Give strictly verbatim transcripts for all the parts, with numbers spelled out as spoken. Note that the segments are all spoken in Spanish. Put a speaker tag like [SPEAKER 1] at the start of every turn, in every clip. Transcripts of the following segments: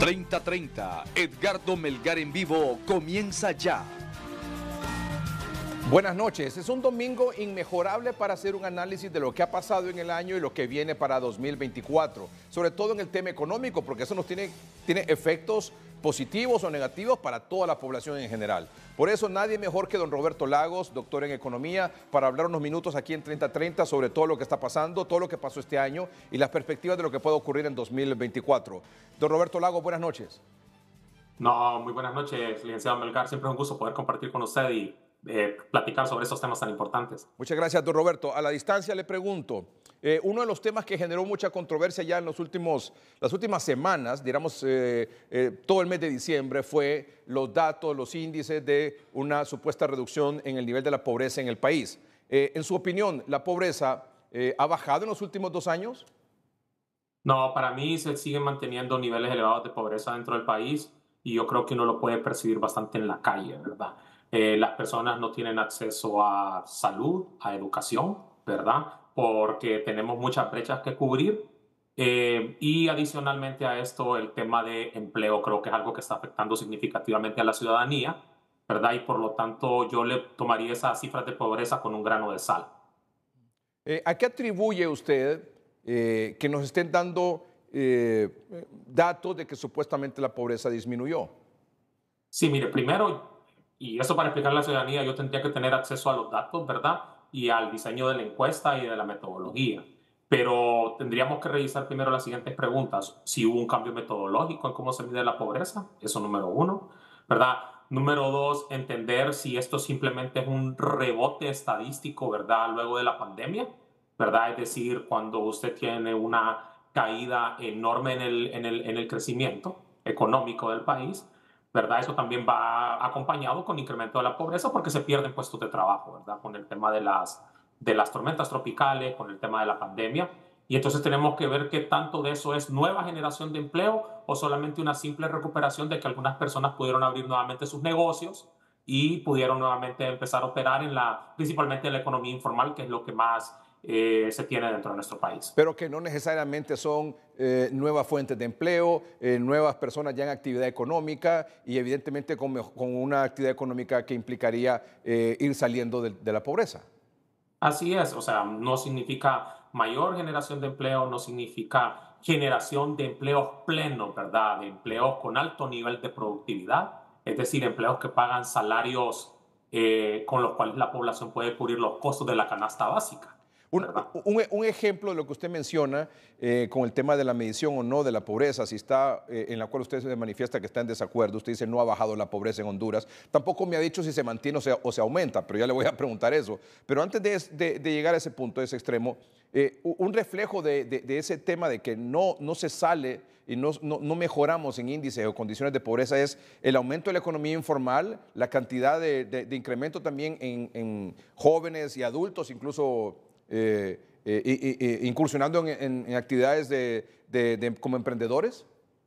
[SPEAKER 1] treinta treinta, Edgardo Melgar en vivo, comienza ya.
[SPEAKER 2] Buenas noches. Es un domingo inmejorable para hacer un análisis de lo que ha pasado en el año y lo que viene para dos mil veinticuatro, sobre todo en el tema económico, porque eso nos tiene, tiene efectos positivos o negativos para toda la población en general. Por eso nadie mejor que don Roberto Lagos, doctor en economía, para hablar unos minutos aquí en treinta treinta sobre todo lo que está pasando, todo lo que pasó este año y las perspectivas de lo que puede ocurrir en dos mil veinticuatro. Don Roberto Lagos, buenas noches.
[SPEAKER 3] No, muy buenas noches, licenciado Melgar. Siempre es un gusto poder compartir con usted y eh, platicar sobre estos temas tan importantes.
[SPEAKER 2] Muchas gracias, don Roberto. A la distancia le pregunto, eh, uno de los temas que generó mucha controversia ya en los últimos, las últimas semanas, digamos eh, eh, todo el mes de diciembre, fue los datos, los índices de una supuesta reducción en el nivel de la pobreza en el país. Eh, en su opinión, ¿la pobreza eh, ha bajado en los últimos dos años?
[SPEAKER 3] No, para mí se siguen manteniendo niveles elevados de pobreza dentro del país y yo creo que uno lo puede percibir bastante en la calle, ¿verdad? Eh, las personas no tienen acceso a salud, a educación, ¿verdad? Porque tenemos muchas brechas que cubrir. Eh, y adicionalmente a esto, el tema de empleo creo que es algo que está afectando significativamente a la ciudadanía, ¿verdad? Y por lo tanto yo le tomaría esas cifras de pobreza con un grano de sal.
[SPEAKER 2] Eh, ¿A qué atribuye usted eh, que nos estén dando eh, datos de que supuestamente la pobreza disminuyó?
[SPEAKER 3] Sí, mire, primero, y eso para explicar a la ciudadanía, yo tendría que tener acceso a los datos, ¿verdad? Y al diseño de la encuesta y de la metodología. Pero tendríamos que revisar primero las siguientes preguntas. Si hubo un cambio metodológico en cómo se mide la pobreza, eso número uno, ¿verdad? Número dos, entender si esto simplemente es un rebote estadístico, ¿verdad? Luego de la pandemia, ¿verdad? Es decir, cuando usted tiene una caída enorme en el, en el, en el crecimiento económico del país, ¿verdad? Eso también va acompañado con incremento de la pobreza porque se pierden puestos de trabajo, ¿verdad? Con el tema de las, de las tormentas tropicales, con el tema de la pandemia. Y entonces tenemos que ver qué tanto de eso es nueva generación de empleo o solamente una simple recuperación de que algunas personas pudieron abrir nuevamente sus negocios y pudieron nuevamente empezar a operar en la, principalmente en la economía informal, que es lo que más eh, se tiene dentro de nuestro país.
[SPEAKER 2] Pero que no necesariamente son eh, nuevas fuentes de empleo, eh, nuevas personas ya en actividad económica y evidentemente con, con una actividad económica que implicaría eh, ir saliendo de, de la pobreza.
[SPEAKER 3] Así es, o sea, no significa mayor generación de empleo, no significa generación de empleos plenos, ¿verdad? De empleos con alto nivel de productividad, es decir, empleos que pagan salarios eh, con los cuales la población puede cubrir los costos de la canasta básica.
[SPEAKER 2] Un, un, un ejemplo de lo que usted menciona eh, con el tema de la medición o no de la pobreza, si está eh, en la cual usted se manifiesta que está en desacuerdo, usted dice no ha bajado la pobreza en Honduras, tampoco me ha dicho si se mantiene o se, o se aumenta, pero ya le voy a preguntar eso. Pero antes de, de, de llegar a ese punto, a ese extremo, eh, un reflejo de, de, de ese tema de que no, no se sale y no, no, no mejoramos en índices o condiciones de pobreza es el aumento de la economía informal, la cantidad de, de, de incremento también en, en jóvenes y adultos, incluso Eh, eh, eh, eh, incursionando en, en, en actividades de, de, de, como emprendedores.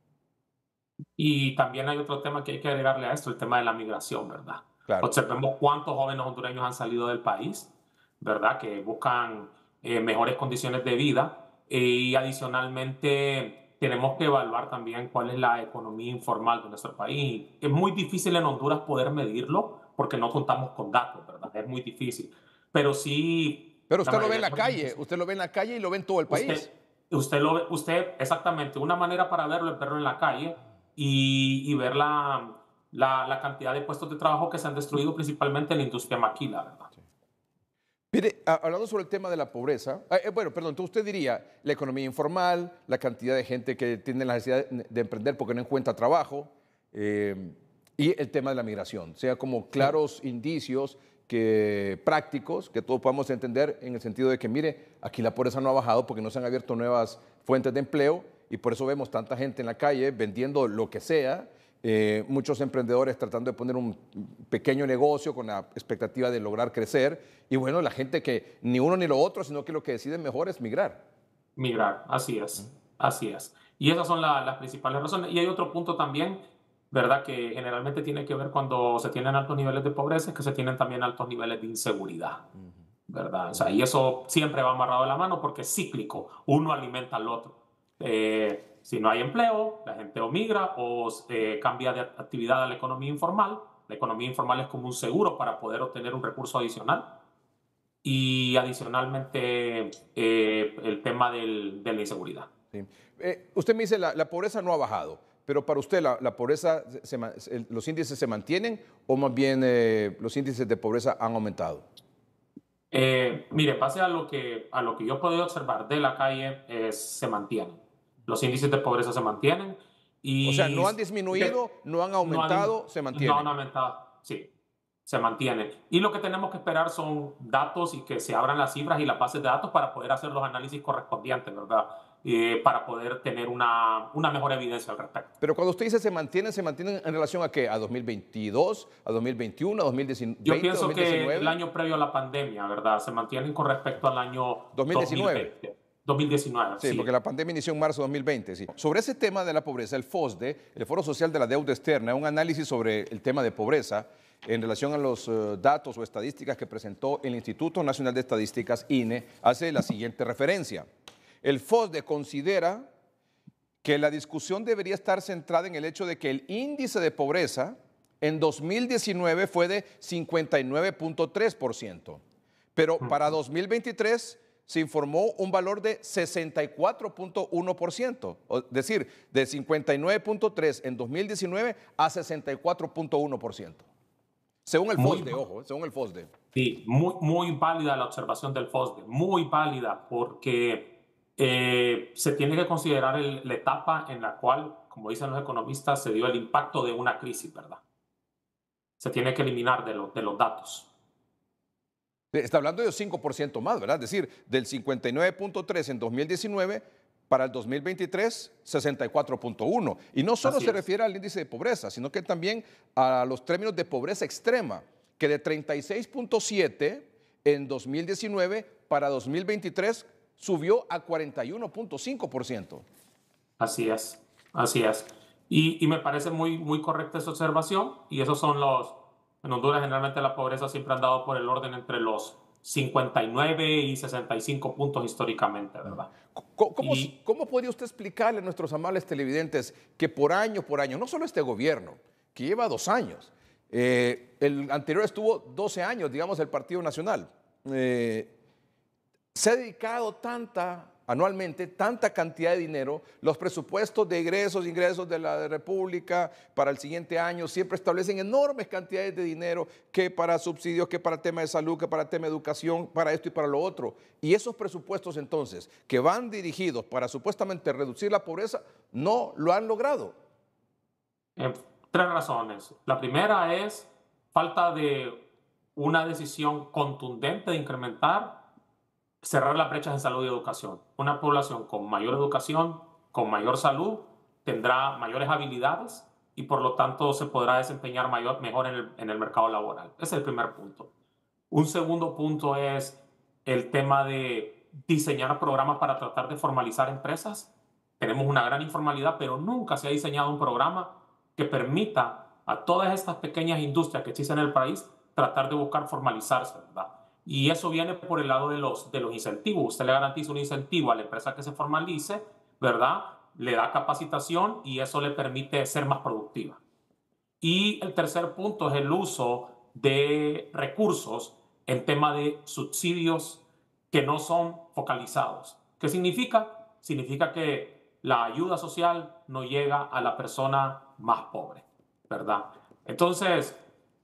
[SPEAKER 3] Y también hay otro tema que hay que agregarle a esto, el tema de la migración, ¿verdad?
[SPEAKER 2] Claro.
[SPEAKER 3] Observemos cuántos jóvenes hondureños han salido del país, ¿verdad? Que buscan eh, mejores condiciones de vida eh, y adicionalmente tenemos que evaluar también cuál es la economía informal de nuestro país. Es muy difícil en Honduras poder medirlo porque no contamos con datos, ¿verdad? Es muy difícil. Pero sí...
[SPEAKER 2] Pero usted lo ve en la calle, usted lo ve en la calle y lo ve en todo el país.
[SPEAKER 3] Usted, usted lo ve, usted, exactamente, una manera para verlo es verlo en la calle y, y ver la, la, la cantidad de puestos de trabajo que se han destruido principalmente en la industria maquila, ¿verdad?
[SPEAKER 2] Sí. Mire, hablando sobre el tema de la pobreza, eh, bueno, perdón, entonces usted diría la economía informal, la cantidad de gente que tiene la necesidad de emprender porque no encuentra trabajo eh, y el tema de la migración, o sea, como claros sí. indicios que prácticos, que todos podamos entender en el sentido de que, mire, aquí la pobreza no ha bajado porque no se han abierto nuevas fuentes de empleo y por eso vemos tanta gente en la calle vendiendo lo que sea, eh, muchos emprendedores tratando de poner un pequeño negocio con la expectativa de lograr crecer y bueno, la gente que ni uno ni lo otro, sino que lo que deciden mejor es migrar.
[SPEAKER 3] Migrar, así es, así es. Y esas son la, las principales razones. Y hay otro punto también, ¿verdad? Que generalmente tiene que ver cuando se tienen altos niveles de pobreza, es que se tienen también altos niveles de inseguridad, ¿verdad? O sea, y eso siempre va amarrado a la mano porque es cíclico, uno alimenta al otro. Eh, si no hay empleo, la gente o migra o eh, cambia de actividad a la economía informal. La economía informal es como un seguro para poder obtener un recurso adicional. Y adicionalmente eh, el tema del, de la inseguridad.
[SPEAKER 2] Sí. Eh, usted me dice, la, la pobreza no ha bajado, pero para usted la, la pobreza, se, se, los índices se mantienen o más bien eh, los índices de pobreza han aumentado.
[SPEAKER 3] Eh, mire, base a lo, que, a lo que yo he podido observar de la calle, eh, se mantienen. Los índices de pobreza se mantienen. Y
[SPEAKER 2] o sea, no han disminuido,
[SPEAKER 3] que,
[SPEAKER 2] no han aumentado,
[SPEAKER 3] no han,
[SPEAKER 2] se mantienen.
[SPEAKER 3] No han aumentado, sí, se mantienen. Y lo que tenemos que esperar son datos y que se abran las cifras y las bases de datos para poder hacer los análisis correspondientes, ¿verdad? Eh, para poder tener una, una mejor evidencia al respecto.
[SPEAKER 2] Pero cuando usted dice se mantienen, ¿se mantienen en relación a qué? ¿A dos mil veintidós, a dos mil veintiuno, a dos mil veinte,
[SPEAKER 3] Yo pienso
[SPEAKER 2] dos mil diecinueve?
[SPEAKER 3] Que el año previo a la pandemia, ¿verdad? Se mantienen con respecto al año
[SPEAKER 2] dos mil diecinueve.
[SPEAKER 3] dos mil veinte. dos mil diecinueve,
[SPEAKER 2] sí,
[SPEAKER 3] sí,
[SPEAKER 2] porque la pandemia inició en marzo de dos mil veinte. Sí. Sobre ese tema de la pobreza, el FOSDE, el Foro Social de la Deuda Externa, un análisis sobre el tema de pobreza en relación a los uh, datos o estadísticas que presentó el Instituto Nacional de Estadísticas, I N E, hace la siguiente referencia. El FOSDE considera que la discusión debería estar centrada en el hecho de que el índice de pobreza en dos mil diecinueve fue de cincuenta y nueve punto tres por ciento, pero para dos mil veintitrés se informó un valor de sesenta y cuatro punto uno por ciento, es decir, de cincuenta y nueve punto tres en dos mil diecinueve a sesenta y cuatro punto uno por ciento. Según el FOSDE, muy, ojo, según el FOSDE.
[SPEAKER 3] Sí, muy, muy válida la observación del FOSDE, muy válida, porque eh, se tiene que considerar el, la etapa en la cual, como dicen los economistas, se dio el impacto de una crisis, ¿verdad? Se tiene que eliminar de, lo, de los datos.
[SPEAKER 2] Está hablando de cinco por ciento más, ¿verdad? Es decir, del cincuenta y nueve punto tres en dos mil diecinueve para el dos mil veintitrés, sesenta y cuatro punto uno. Y no solo Así se es. refiere al índice de pobreza, sino que también a los términos de pobreza extrema, que de treinta y seis punto siete en dos mil diecinueve para dos mil veintitrés subió a cuarenta y uno punto cinco por ciento.
[SPEAKER 3] Así es, así es. Y, y me parece muy, muy correcta esa observación, y esos son los... En Honduras generalmente la pobreza siempre ha andado por el orden entre los cincuenta y nueve y sesenta y cinco puntos históricamente, ¿verdad?
[SPEAKER 2] ¿Cómo, cómo, y, ¿Cómo podría usted explicarle a nuestros amables televidentes que por año por año, no solo este gobierno, que lleva dos años, eh, el anterior estuvo doce años, digamos, el Partido Nacional, eh, se ha dedicado tanta... anualmente tanta cantidad de dinero, los presupuestos de egresos, ingresos de la República para el siguiente año siempre establecen enormes cantidades de dinero, que para subsidios, que para tema de salud, que para tema de educación, para esto y para lo otro. Y esos presupuestos entonces, que van dirigidos para supuestamente reducir la pobreza, no lo han logrado.
[SPEAKER 3] Eh, tres razones. La primera es falta de una decisión contundente de incrementar cerrar las brechas en salud y educación. Una población con mayor educación, con mayor salud, tendrá mayores habilidades y por lo tanto se podrá desempeñar mayor, mejor en el, en el mercado laboral. Ese es el primer punto. Un segundo punto es el tema de diseñar programas para tratar de formalizar empresas. Tenemos una gran informalidad, pero nunca se ha diseñado un programa que permita a todas estas pequeñas industrias que existen en el país tratar de buscar formalizarse, ¿verdad? Y eso viene por el lado de los, de los incentivos. Usted le garantiza un incentivo a la empresa que se formalice, ¿verdad? Le da capacitación y eso le permite ser más productiva. Y el tercer punto es el uso de recursos en tema de subsidios que no son focalizados. ¿Qué significa? Significa que la ayuda social no llega a la persona más pobre, ¿verdad? Entonces,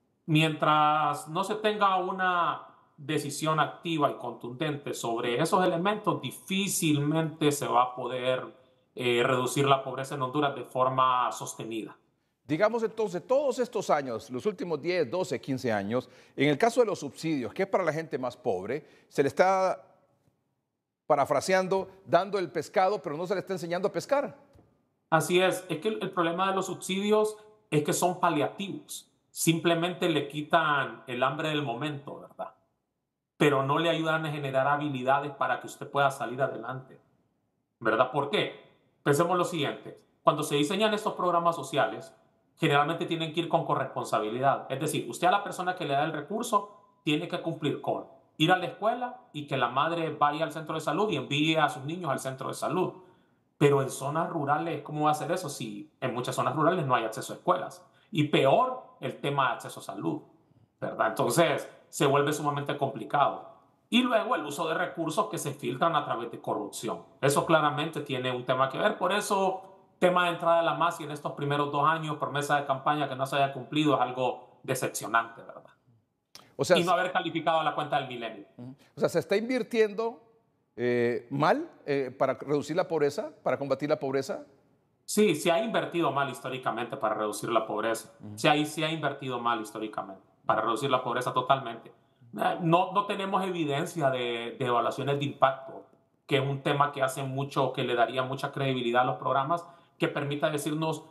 [SPEAKER 3] mientras no se tenga una decisión activa y contundente sobre esos elementos, difícilmente se va a poder eh, reducir la pobreza en Honduras de forma sostenida.
[SPEAKER 2] Digamos entonces, todos estos años, los últimos diez, doce, quince años, en el caso de los subsidios, que es para la gente más pobre, se le está, parafraseando, dando el pescado, pero no se le está enseñando a pescar.
[SPEAKER 3] Así es, es que el, el problema de los subsidios es que son paliativos, simplemente le quitan el hambre del momento, ¿verdad? Pero no le ayudan a generar habilidades para que usted pueda salir adelante, ¿verdad? ¿Por qué? Pensemos lo siguiente, cuando se diseñan estos programas sociales, generalmente tienen que ir con corresponsabilidad, es decir, usted a la persona que le da el recurso tiene que cumplir con ir a la escuela y que la madre vaya al centro de salud y envíe a sus niños al centro de salud. Pero en zonas rurales, ¿cómo va a ser eso si en muchas zonas rurales no hay acceso a escuelas? Y peor, el tema de acceso a salud, ¿verdad? Entonces, se vuelve sumamente complicado. Y luego el uso de recursos que se filtran a través de corrupción. Eso claramente tiene un tema que ver. Por eso, tema de entrada de la MASI en estos primeros dos años, promesa de campaña que no se haya cumplido, es algo decepcionante, ¿verdad?
[SPEAKER 2] O sea,
[SPEAKER 3] Y no haber calificado la cuenta del milenio.
[SPEAKER 2] o sea, se está invirtiendo eh, mal eh, para reducir la pobreza, para combatir la pobreza.
[SPEAKER 3] Sí, se ha invertido mal históricamente para reducir la pobreza. Uh-huh. Sí, ahí se ha invertido mal históricamente para reducir la pobreza totalmente. No, no tenemos evidencia de, de evaluaciones de impacto, que es un tema que hace mucho, que le daría mucha credibilidad a los programas, que permita decirnos,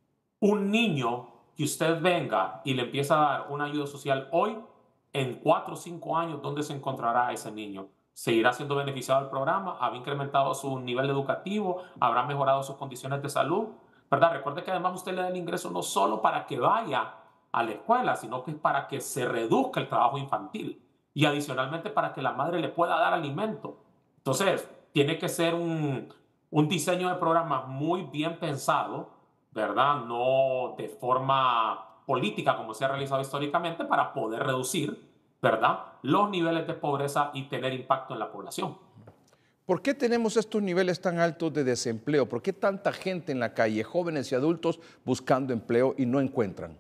[SPEAKER 3] un niño que usted venga y le empieza a dar una ayuda social hoy, en cuatro o cinco años, ¿dónde se encontrará ese niño? ¿Seguirá siendo beneficiado del programa? ¿Habrá incrementado su nivel educativo? ¿Habrá mejorado sus condiciones de salud? ¿Verdad? Recuerde que además usted le da el ingreso no solo para que vaya a la escuela, sino que es para que se reduzca el trabajo infantil y adicionalmente para que la madre le pueda dar alimento. Entonces, tiene que ser un, un diseño de programa muy bien pensado, ¿verdad? No de forma política como se ha realizado históricamente para poder reducir, ¿verdad?, los niveles de pobreza y tener impacto en la población.
[SPEAKER 2] ¿Por qué tenemos estos niveles tan altos de desempleo? ¿Por qué tanta gente en la calle, jóvenes y adultos, buscando empleo y no encuentran?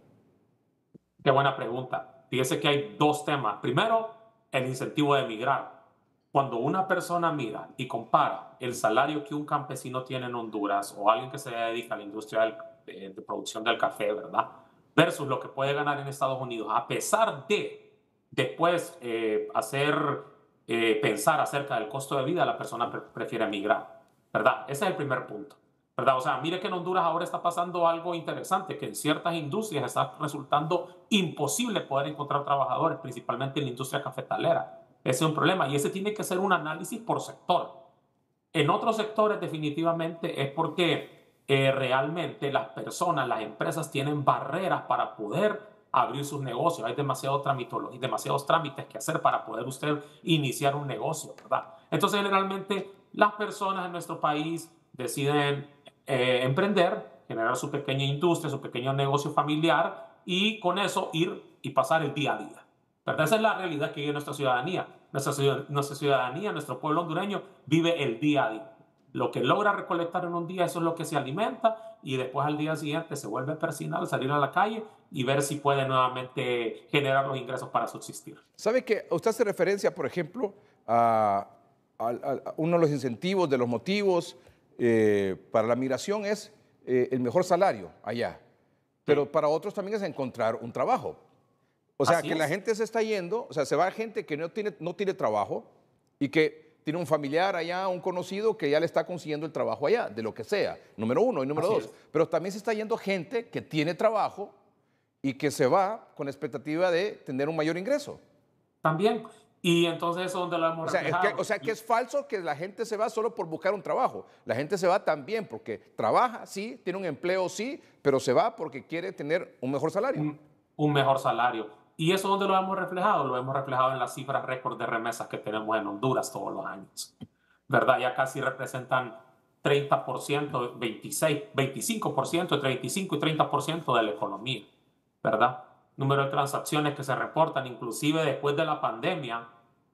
[SPEAKER 3] Qué buena pregunta. Fíjese que hay dos temas. Primero, el incentivo de emigrar. Cuando una persona mira y compara el salario que un campesino tiene en Honduras o alguien que se dedica a la industria del, de, de producción del café, ¿verdad?, versus lo que puede ganar en Estados Unidos, a pesar de después eh, hacer eh, pensar acerca del costo de vida, la persona pre prefiere emigrar, ¿verdad? Ese es el primer punto, ¿verdad? O sea, mire que en Honduras ahora está pasando algo interesante, que en ciertas industrias está resultando imposible poder encontrar trabajadores, principalmente en la industria cafetalera. Ese es un problema y ese tiene que ser un análisis por sector. En otros sectores definitivamente es porque eh, realmente las personas, las empresas tienen barreras para poder abrir sus negocios. Hay demasiado tramitología, demasiados trámites que hacer para poder usted iniciar un negocio, ¿verdad? Entonces, generalmente, las personas en nuestro país deciden eh, emprender, generar su pequeña industria, su pequeño negocio familiar y con eso ir y pasar el día a día, ¿verdad? Esa es la realidad que vive nuestra ciudadanía. Nuestra, ciudad, nuestra ciudadanía, nuestro pueblo hondureño vive el día a día. Lo que logra recolectar en un día, eso es lo que se alimenta y después al día siguiente se vuelve a persinar, salir a la calle y ver si puede nuevamente generar los ingresos para subsistir.
[SPEAKER 2] ¿Sabe que usted hace referencia, por ejemplo, a, a, a uno de los incentivos, de los motivos eh, para la migración es eh, el mejor salario allá? Pero sí, para otros también es encontrar un trabajo. O sea, Así que es. La gente se está yendo, o sea, se va gente que no tiene, no tiene trabajo y que tiene un familiar allá, un conocido que ya le está consiguiendo el trabajo allá, de lo que sea, número uno y número Así dos. Es. Pero también se está yendo gente que tiene trabajo y que se va con la expectativa de tener un mayor ingreso.
[SPEAKER 3] También. Y entonces eso es donde lo hemos
[SPEAKER 2] o sea,
[SPEAKER 3] reflejado.
[SPEAKER 2] Es que, o sea, que es falso que la gente se va solo por buscar un trabajo. La gente se va también porque trabaja, sí, tiene un empleo, sí, pero se va porque quiere tener un mejor salario.
[SPEAKER 3] Un, un mejor salario. ¿Y eso dónde lo hemos reflejado? Lo hemos reflejado en las cifras récord de remesas que tenemos en Honduras todos los años, ¿verdad? Ya casi representan treinta por ciento, veintiséis, veinticinco por ciento, treinta y cinco y treinta por ciento de la economía, ¿verdad? Número de transacciones que se reportan, inclusive después de la pandemia,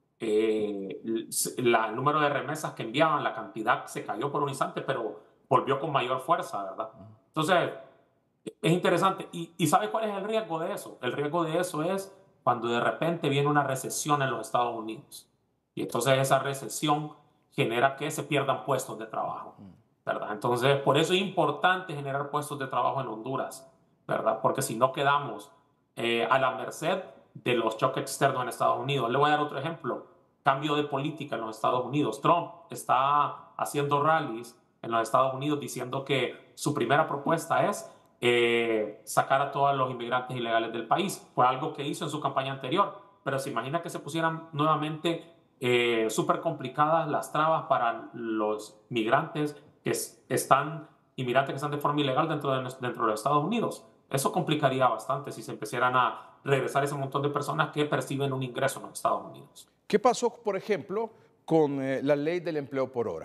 [SPEAKER 3] eh, la, el número de remesas que enviaban, la cantidad se cayó por un instante, pero volvió con mayor fuerza, ¿verdad? Entonces, es interesante. ¿Y, ¿Y sabe cuál es el riesgo de eso? El riesgo de eso es cuando de repente viene una recesión en los Estados Unidos. Y entonces esa recesión genera que se pierdan puestos de trabajo, ¿verdad? Entonces, por eso es importante generar puestos de trabajo en Honduras, ¿verdad? Porque si no quedamos eh, a la merced de los choques externos en Estados Unidos. Le voy a dar otro ejemplo. Cambio de política en los Estados Unidos. Trump está haciendo rallies en los Estados Unidos diciendo que su primera propuesta es Eh, sacar a todos los inmigrantes ilegales del país. Fue algo que hizo en su campaña anterior, pero se imagina que se pusieran nuevamente eh, súper complicadas las trabas para los migrantes que es, están, inmigrantes que están de forma ilegal dentro de, dentro de los Estados Unidos. Eso complicaría bastante si se empezaran a regresar ese montón de personas que perciben un ingreso en los Estados Unidos.
[SPEAKER 2] ¿Qué pasó, por ejemplo, con eh, la ley del empleo por hora?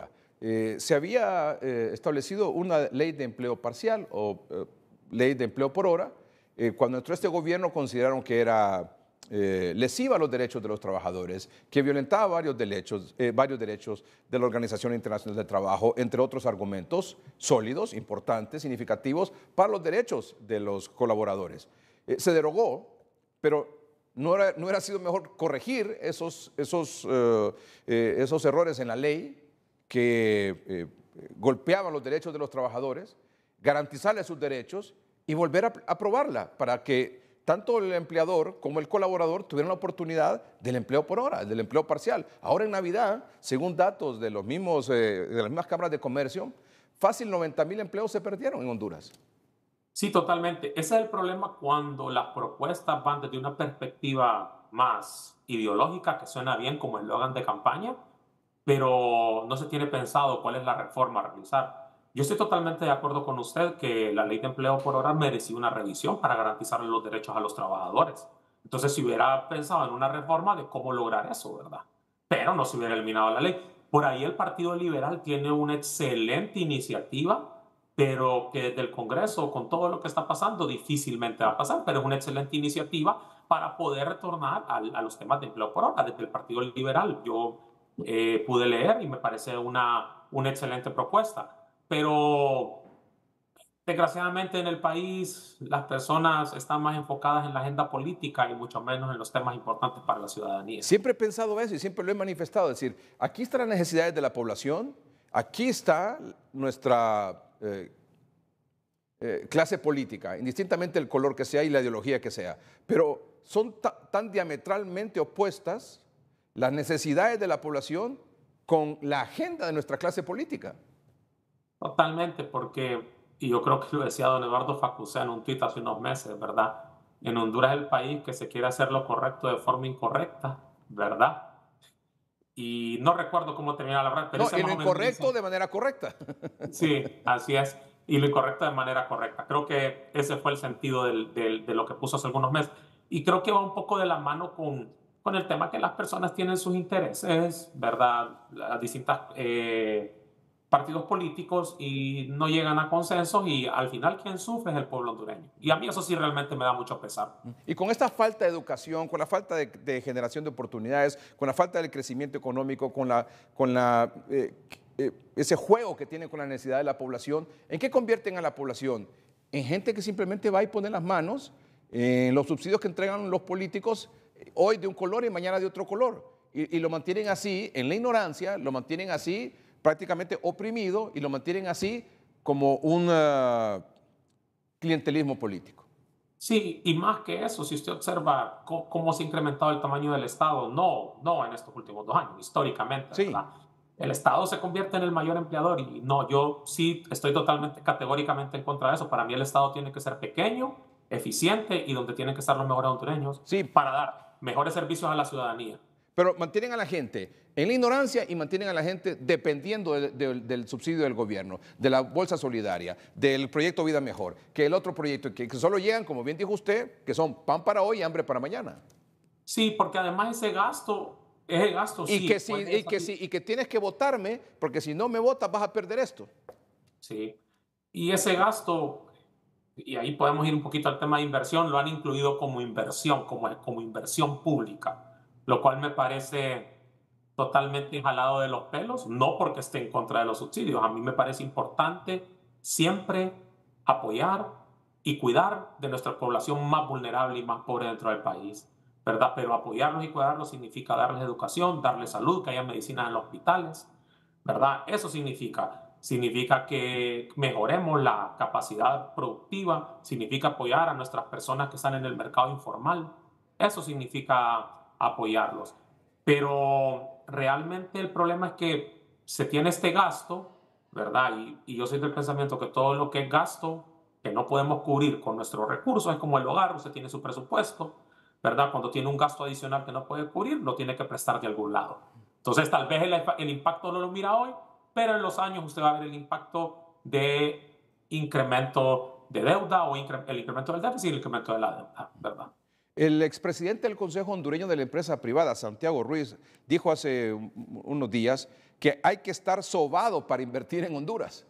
[SPEAKER 2] eh, se había eh, establecido una ley de empleo parcial o eh, ley de empleo por hora. Eh, cuando entró este gobierno consideraron que era eh, lesiva a los derechos de los trabajadores, que violentaba varios derechos, eh, varios derechos de la Organización Internacional del Trabajo, entre otros argumentos sólidos, importantes, significativos para los derechos de los colaboradores. Eh, se derogó, pero no era, no hubiera sido mejor corregir esos, esos, uh, eh, esos errores en la ley que eh, golpeaban los derechos de los trabajadores, garantizarles sus derechos y volver a aprobarla para que tanto el empleador como el colaborador tuvieran la oportunidad del empleo por hora, del empleo parcial. Ahora en Navidad, según datos de, los mismos, eh, de las mismas cámaras de comercio, fácil noventa mil empleos se perdieron en Honduras.
[SPEAKER 3] Sí, totalmente. Ese es el problema cuando las propuestas van desde una perspectiva más ideológica, que suena bien como eslogan de campaña, pero no se tiene pensado cuál es la reforma a realizar. Yo estoy totalmente de acuerdo con usted que la ley de empleo por hora merecía una revisión para garantizar los derechos a los trabajadores. Entonces, si hubiera pensado en una reforma de cómo lograr eso, ¿verdad? Pero no se hubiera eliminado la ley. Por ahí el Partido Liberal tiene una excelente iniciativa, pero que desde el Congreso, con todo lo que está pasando, difícilmente va a pasar, pero es una excelente iniciativa para poder retornar a, a los temas de empleo por hora. Desde el Partido Liberal yo eh, pude leer y me parece una, una excelente propuesta. Pero desgraciadamente en el país las personas están más enfocadas en la agenda política y mucho menos en los temas importantes para la ciudadanía.
[SPEAKER 2] Siempre he pensado eso y siempre lo he manifestado, es decir, aquí están las necesidades de la población, aquí está nuestra eh, eh, clase política, indistintamente el color que sea y la ideología que sea, pero son ta tan diametralmente opuestas las necesidades de la población con la agenda de nuestra clase política.
[SPEAKER 3] Totalmente, porque, y yo creo que lo decía don Eduardo Facusé en un tuit hace unos meses, ¿verdad? En Honduras es el país que se quiere hacer lo correcto de forma incorrecta, ¿verdad? Y no recuerdo cómo termina la frase, pero
[SPEAKER 2] No,
[SPEAKER 3] ese
[SPEAKER 2] y
[SPEAKER 3] más
[SPEAKER 2] lo
[SPEAKER 3] o menos
[SPEAKER 2] incorrecto
[SPEAKER 3] dice,
[SPEAKER 2] de manera correcta.
[SPEAKER 3] sí, así es, y lo incorrecto de manera correcta. Creo que ese fue el sentido del, del, de lo que puso hace algunos meses. Y creo que va un poco de la mano con, con el tema que las personas tienen sus intereses, ¿verdad? Las distintas eh, partidos políticos y no llegan a consensos y al final quien sufre es el pueblo hondureño. Y a mí eso sí realmente me da mucho pesar.
[SPEAKER 2] Y con esta falta de educación, con la falta de, de generación de oportunidades, con la falta del crecimiento económico, con, la, con la, eh, eh, ese juego que tienen con la necesidad de la población, ¿en qué convierten a la población? En gente que simplemente va y pone las manos en los subsidios que entregan los políticos, hoy de un color y mañana de otro color. Y, y lo mantienen así, en la ignorancia, lo mantienen así, prácticamente oprimido, y lo mantienen así como un uh, clientelismo político.
[SPEAKER 3] Sí, y más que eso, si usted observa cómo, cómo se ha incrementado el tamaño del Estado, no, no en estos últimos dos años, históricamente,
[SPEAKER 2] Sí.
[SPEAKER 3] ¿verdad? El Estado se convierte en el mayor empleador y no, yo sí estoy totalmente, categóricamente en contra de eso. Para mí el Estado tiene que ser pequeño, eficiente y donde tienen que estar los mejores hondureños
[SPEAKER 2] Sí.
[SPEAKER 3] para dar mejores servicios a la ciudadanía.
[SPEAKER 2] Pero mantienen a la gente en la ignorancia y mantienen a la gente dependiendo de, de, del subsidio del gobierno, de la bolsa solidaria, del proyecto Vida Mejor, que el otro proyecto, que, que solo llegan, como bien dijo usted, que son pan para hoy y hambre para mañana.
[SPEAKER 3] Sí, porque además ese gasto es el gasto,
[SPEAKER 2] y
[SPEAKER 3] sí.
[SPEAKER 2] Que si, y, que si, y que tienes que votarme, porque si no me votas vas a perder esto.
[SPEAKER 3] Sí, y ese gasto, y ahí podemos ir un poquito al tema de inversión, lo han incluido como inversión, como, como inversión pública, lo cual me parece totalmente jalado de los pelos, no porque esté en contra de los subsidios. A mí me parece importante siempre apoyar y cuidar de nuestra población más vulnerable y más pobre dentro del país, ¿verdad? Pero apoyarlos y cuidarlos significa darles educación, darles salud, que haya medicinas en los hospitales, ¿verdad? Eso significa. Significa que mejoremos la capacidad productiva, significa apoyar a nuestras personas que están en el mercado informal. Eso significa apoyarlos. Pero realmente el problema es que se tiene este gasto, ¿verdad? Y, y yo soy del pensamiento que todo lo que es gasto que no podemos cubrir con nuestros recursos es como el hogar, usted tiene su presupuesto, ¿verdad? Cuando tiene un gasto adicional que no puede cubrir, lo tiene que prestar de algún lado. Entonces, tal vez el, el impacto no lo mira hoy, pero en los años usted va a ver el impacto de incremento de deuda o incre el incremento del déficit y el incremento de la deuda, ¿verdad?
[SPEAKER 2] El expresidente del Consejo Hondureño de la Empresa Privada, Santiago Ruiz, dijo hace unos días que hay que estar sobado para invertir en Honduras.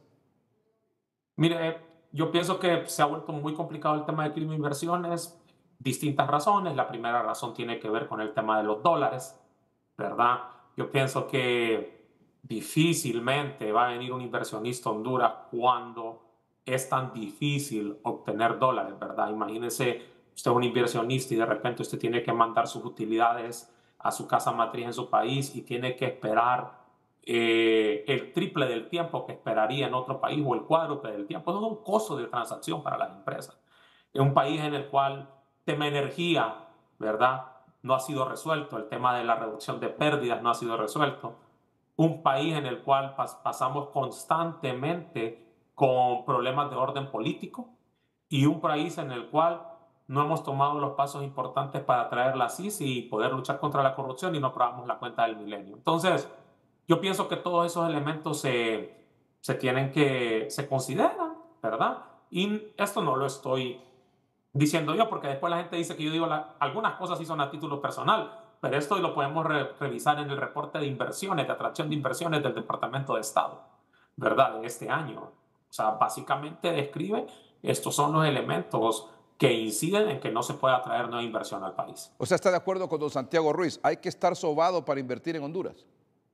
[SPEAKER 3] Mire, yo pienso que se ha vuelto muy complicado el tema de clima e inversiones, distintas razones. La primera razón tiene que ver con el tema de los dólares, ¿verdad? Yo pienso que difícilmente va a venir un inversionista a Honduras cuando es tan difícil obtener dólares, ¿verdad? Imagínese, usted es un inversionista y de repente usted tiene que mandar sus utilidades a su casa matriz en su país y tiene que esperar eh, el triple del tiempo que esperaría en otro país o el cuádruple del tiempo. Eso es un costo de transacción para las empresas. Es un país en el cual el tema de energía, ¿verdad?, no ha sido resuelto. El tema de la reducción de pérdidas no ha sido resuelto. Un país en el cual pas pasamos constantemente con problemas de orden político y un país en el cual no hemos tomado los pasos importantes para traer la C I C y poder luchar contra la corrupción y no aprobamos la cuenta del milenio. Entonces, yo pienso que todos esos elementos se, se tienen que, se consideran, ¿verdad? Y esto no lo estoy diciendo yo, porque después la gente dice que yo digo la, algunas cosas sí son a título personal, pero esto lo podemos re, revisar en el reporte de inversiones, de atracción de inversiones del Departamento de Estado, ¿verdad? De este año. O sea, básicamente describe, estos son los elementos que inciden en que no se pueda traer nueva inversión al país.
[SPEAKER 2] O sea, ¿está de acuerdo con don Santiago Ruiz? Hay que estar sobado para invertir en Honduras.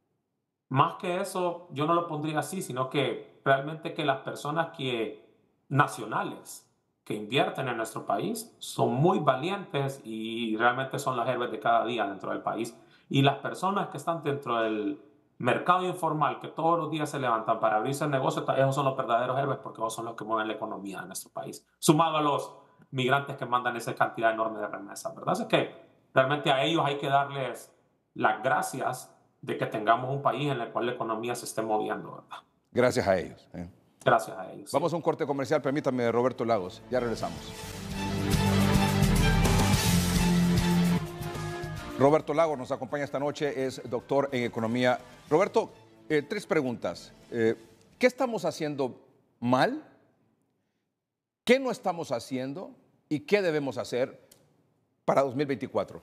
[SPEAKER 3] Más que eso, yo no lo pondría así, sino que realmente que las personas que nacionales que invierten en nuestro país son muy valientes y realmente son las héroes de cada día dentro del país. Y las personas que están dentro del mercado informal, que todos los días se levantan para abrirse el negocio, esos son los verdaderos héroes porque esos son los que mueven la economía de nuestro país. Sumado a los migrantes que mandan esa cantidad enorme de remesas, ¿verdad? Así que realmente a ellos hay que darles las gracias de que tengamos un país en el cual la economía se esté moviendo, ¿verdad?
[SPEAKER 2] Gracias a ellos. ¿eh?
[SPEAKER 3] Gracias a ellos.
[SPEAKER 2] Vamos
[SPEAKER 3] sí.
[SPEAKER 2] a un corte comercial, permítame, Roberto Lagos. Ya regresamos. Roberto Lagos nos acompaña esta noche, es doctor en economía. Roberto, eh, tres preguntas. Eh, ¿Qué estamos haciendo mal? ¿Qué no estamos haciendo? ¿Y qué debemos hacer para dos mil veinticuatro?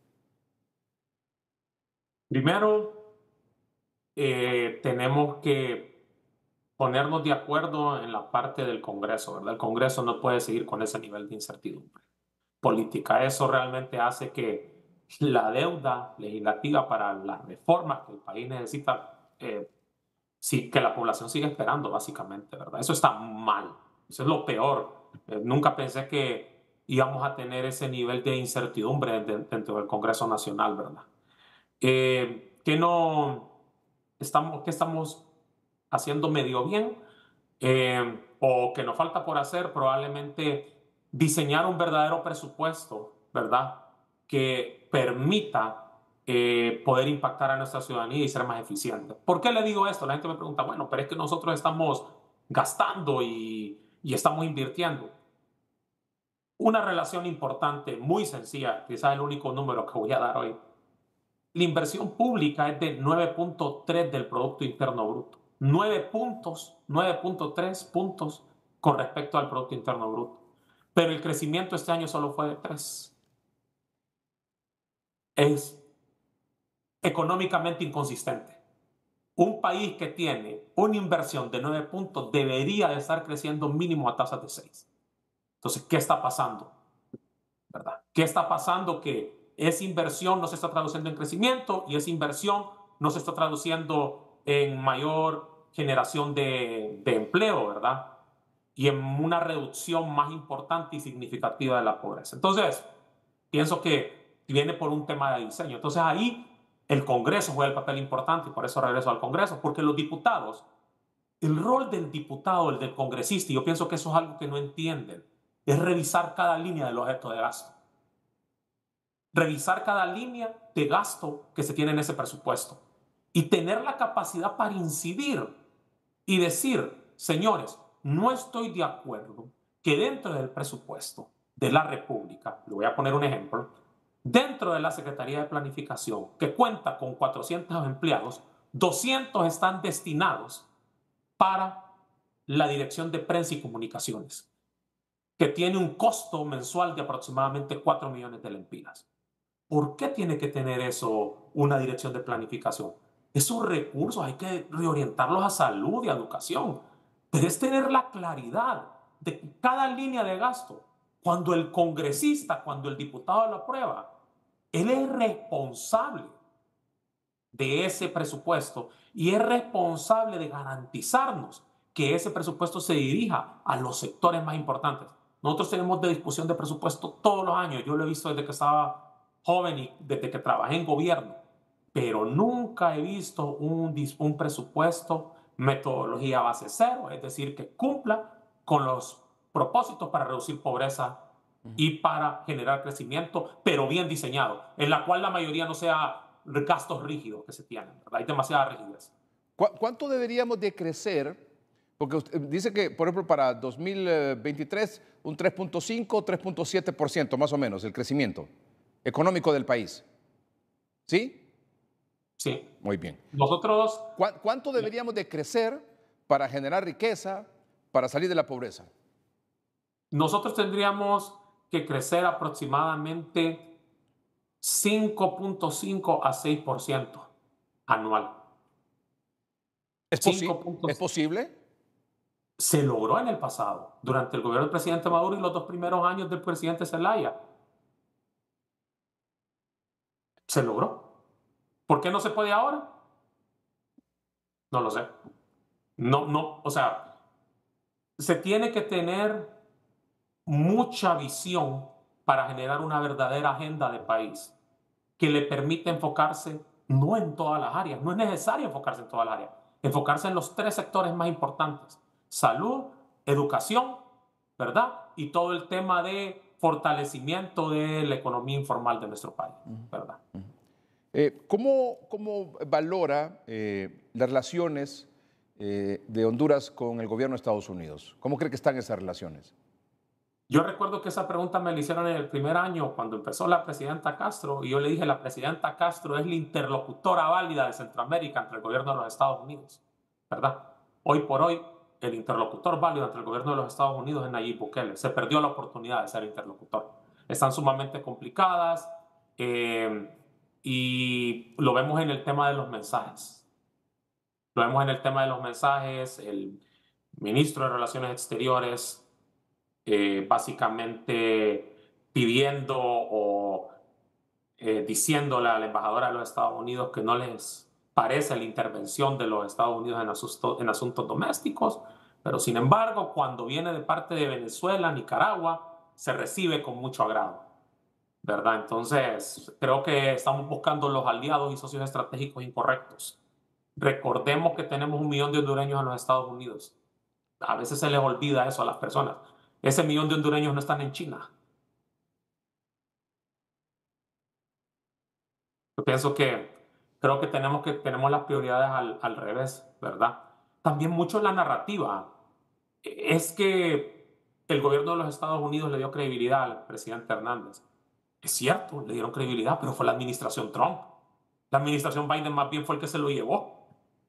[SPEAKER 3] Primero, eh, tenemos que ponernos de acuerdo en la parte del Congreso, ¿verdad? El Congreso no puede seguir con ese nivel de incertidumbre política. Eso realmente hace que la deuda legislativa para las reformas que el país necesita, eh, sí, que la población siga esperando, básicamente, ¿verdad? Eso está mal. Eso es lo peor. Eh, nunca pensé que íbamos a tener ese nivel de incertidumbre dentro del Congreso Nacional, ¿verdad? Eh, que no estamos, que estamos haciendo medio bien, eh, o que nos falta por hacer, probablemente diseñar un verdadero presupuesto, ¿verdad?, que permita eh, poder impactar a nuestra ciudadanía y ser más eficiente. ¿Por qué le digo esto? La gente me pregunta, bueno, pero es que nosotros estamos gastando y, y estamos invirtiendo. Una relación importante, muy sencilla, quizás el único número que voy a dar hoy. La inversión pública es de nueve punto tres del Producto Interno Bruto. nueve puntos, nueve punto tres puntos con respecto al Producto Interno Bruto. Pero el crecimiento este año solo fue de tres. Es económicamente inconsistente. Un país que tiene una inversión de nueve puntos debería de estar creciendo mínimo a tasas de seis. Entonces, ¿qué está pasando? ¿Verdad? ¿Qué está pasando? Que esa inversión no se está traduciendo en crecimiento y esa inversión no se está traduciendo en mayor generación de, de empleo, ¿verdad? Y en una reducción más importante y significativa de la pobreza. Entonces, pienso que viene por un tema de diseño. Entonces, ahí el Congreso juega el papel importante y por eso regreso al Congreso, porque los diputados, el rol del diputado, el del congresista, y yo pienso que eso es algo que no entienden, es revisar cada línea del objeto de gasto. Revisar cada línea de gasto que se tiene en ese presupuesto y tener la capacidad para incidir y decir, señores, no estoy de acuerdo que dentro del presupuesto de la República, le voy a poner un ejemplo, dentro de la Secretaría de Planificación, que cuenta con cuatrocientos empleados, doscientos están destinados para la Dirección de Prensa y Comunicaciones. que tiene un costo mensual de aproximadamente cuatro millones de lempiras. ¿Por qué tiene que tener eso una dirección de planificación? Esos recursos hay que reorientarlos a salud y a educación. Pero es tener la claridad de que cada línea de gasto, cuando el congresista, cuando el diputado lo aprueba, él es responsable de ese presupuesto y es responsable de garantizarnos que ese presupuesto se dirija a los sectores más importantes. Nosotros tenemos de discusión de presupuesto todos los años. Yo lo he visto desde que estaba joven y desde que trabajé en gobierno, pero nunca he visto un, un presupuesto metodología base cero, es decir, que cumpla con los propósitos para reducir pobreza y para generar crecimiento, pero bien diseñado, en la cual la mayoría no sea gastos rígidos que se tienen, ¿verdad? Hay demasiada rigidez.
[SPEAKER 2] ¿Cuánto deberíamos de crecer? Porque usted dice que, por ejemplo, para dos mil veintitrés, un tres punto cinco, tres punto siete por ciento más o menos el crecimiento económico del país. ¿Sí?
[SPEAKER 3] Sí.
[SPEAKER 2] Muy bien.
[SPEAKER 3] Nosotros...
[SPEAKER 2] ¿Cuánto deberíamos de crecer para generar riqueza, para salir de la pobreza?
[SPEAKER 3] Nosotros tendríamos que crecer aproximadamente cinco punto cinco a seis por ciento anual.
[SPEAKER 2] ¿Es, posi ¿Es posible?
[SPEAKER 3] Se logró en el pasado, durante el gobierno del presidente Maduro y los dos primeros años del presidente Zelaya. Se logró. ¿Por qué no se puede ahora? No lo sé. No, no, o sea, se tiene que tener mucha visión para generar una verdadera agenda de país que le permita enfocarse no en todas las áreas, no es necesario enfocarse en todas las áreas, enfocarse en los tres sectores más importantes: salud, educación, ¿verdad? Y todo el tema de fortalecimiento de la economía informal de nuestro país, ¿verdad?
[SPEAKER 2] Eh, ¿cómo, ¿Cómo valora eh, las relaciones eh, de Honduras con el gobierno de Estados Unidos? ¿Cómo cree que están esas relaciones?
[SPEAKER 3] Yo recuerdo que esa pregunta me la hicieron en el primer año cuando empezó la presidenta Castro y yo le dije: la presidenta Castro es la interlocutora válida de Centroamérica entre el gobierno de los Estados Unidos, ¿verdad? Hoy por hoy, el interlocutor válido entre el gobierno de los Estados Unidos es Nayib Bukele. Se perdió la oportunidad de ser interlocutor. Están sumamente complicadas eh, y lo vemos en el tema de los mensajes. Lo vemos en el tema de los mensajes. El ministro de Relaciones Exteriores Eh, básicamente pidiendo o eh, diciéndole a la embajadora de los Estados Unidos que no les parece la intervención de los Estados Unidos en, asunto, en asuntos domésticos, pero sin embargo, cuando viene de parte de Venezuela, Nicaragua, se recibe con mucho agrado, ¿verdad? Entonces, creo que estamos buscando los aliados y socios estratégicos incorrectos. Recordemos que tenemos un millón de hondureños en los Estados Unidos. A veces se les olvida eso a las personas. Ese millón de hondureños no están en China. Yo pienso que creo que tenemos, que, tenemos las prioridades al, al revés, ¿verdad? También mucho la narrativa. Es que el gobierno de los Estados Unidos le dio credibilidad al presidente Hernández. Es cierto, le dieron credibilidad, pero fue la administración Trump. La administración Biden más bien fue el que se lo llevó.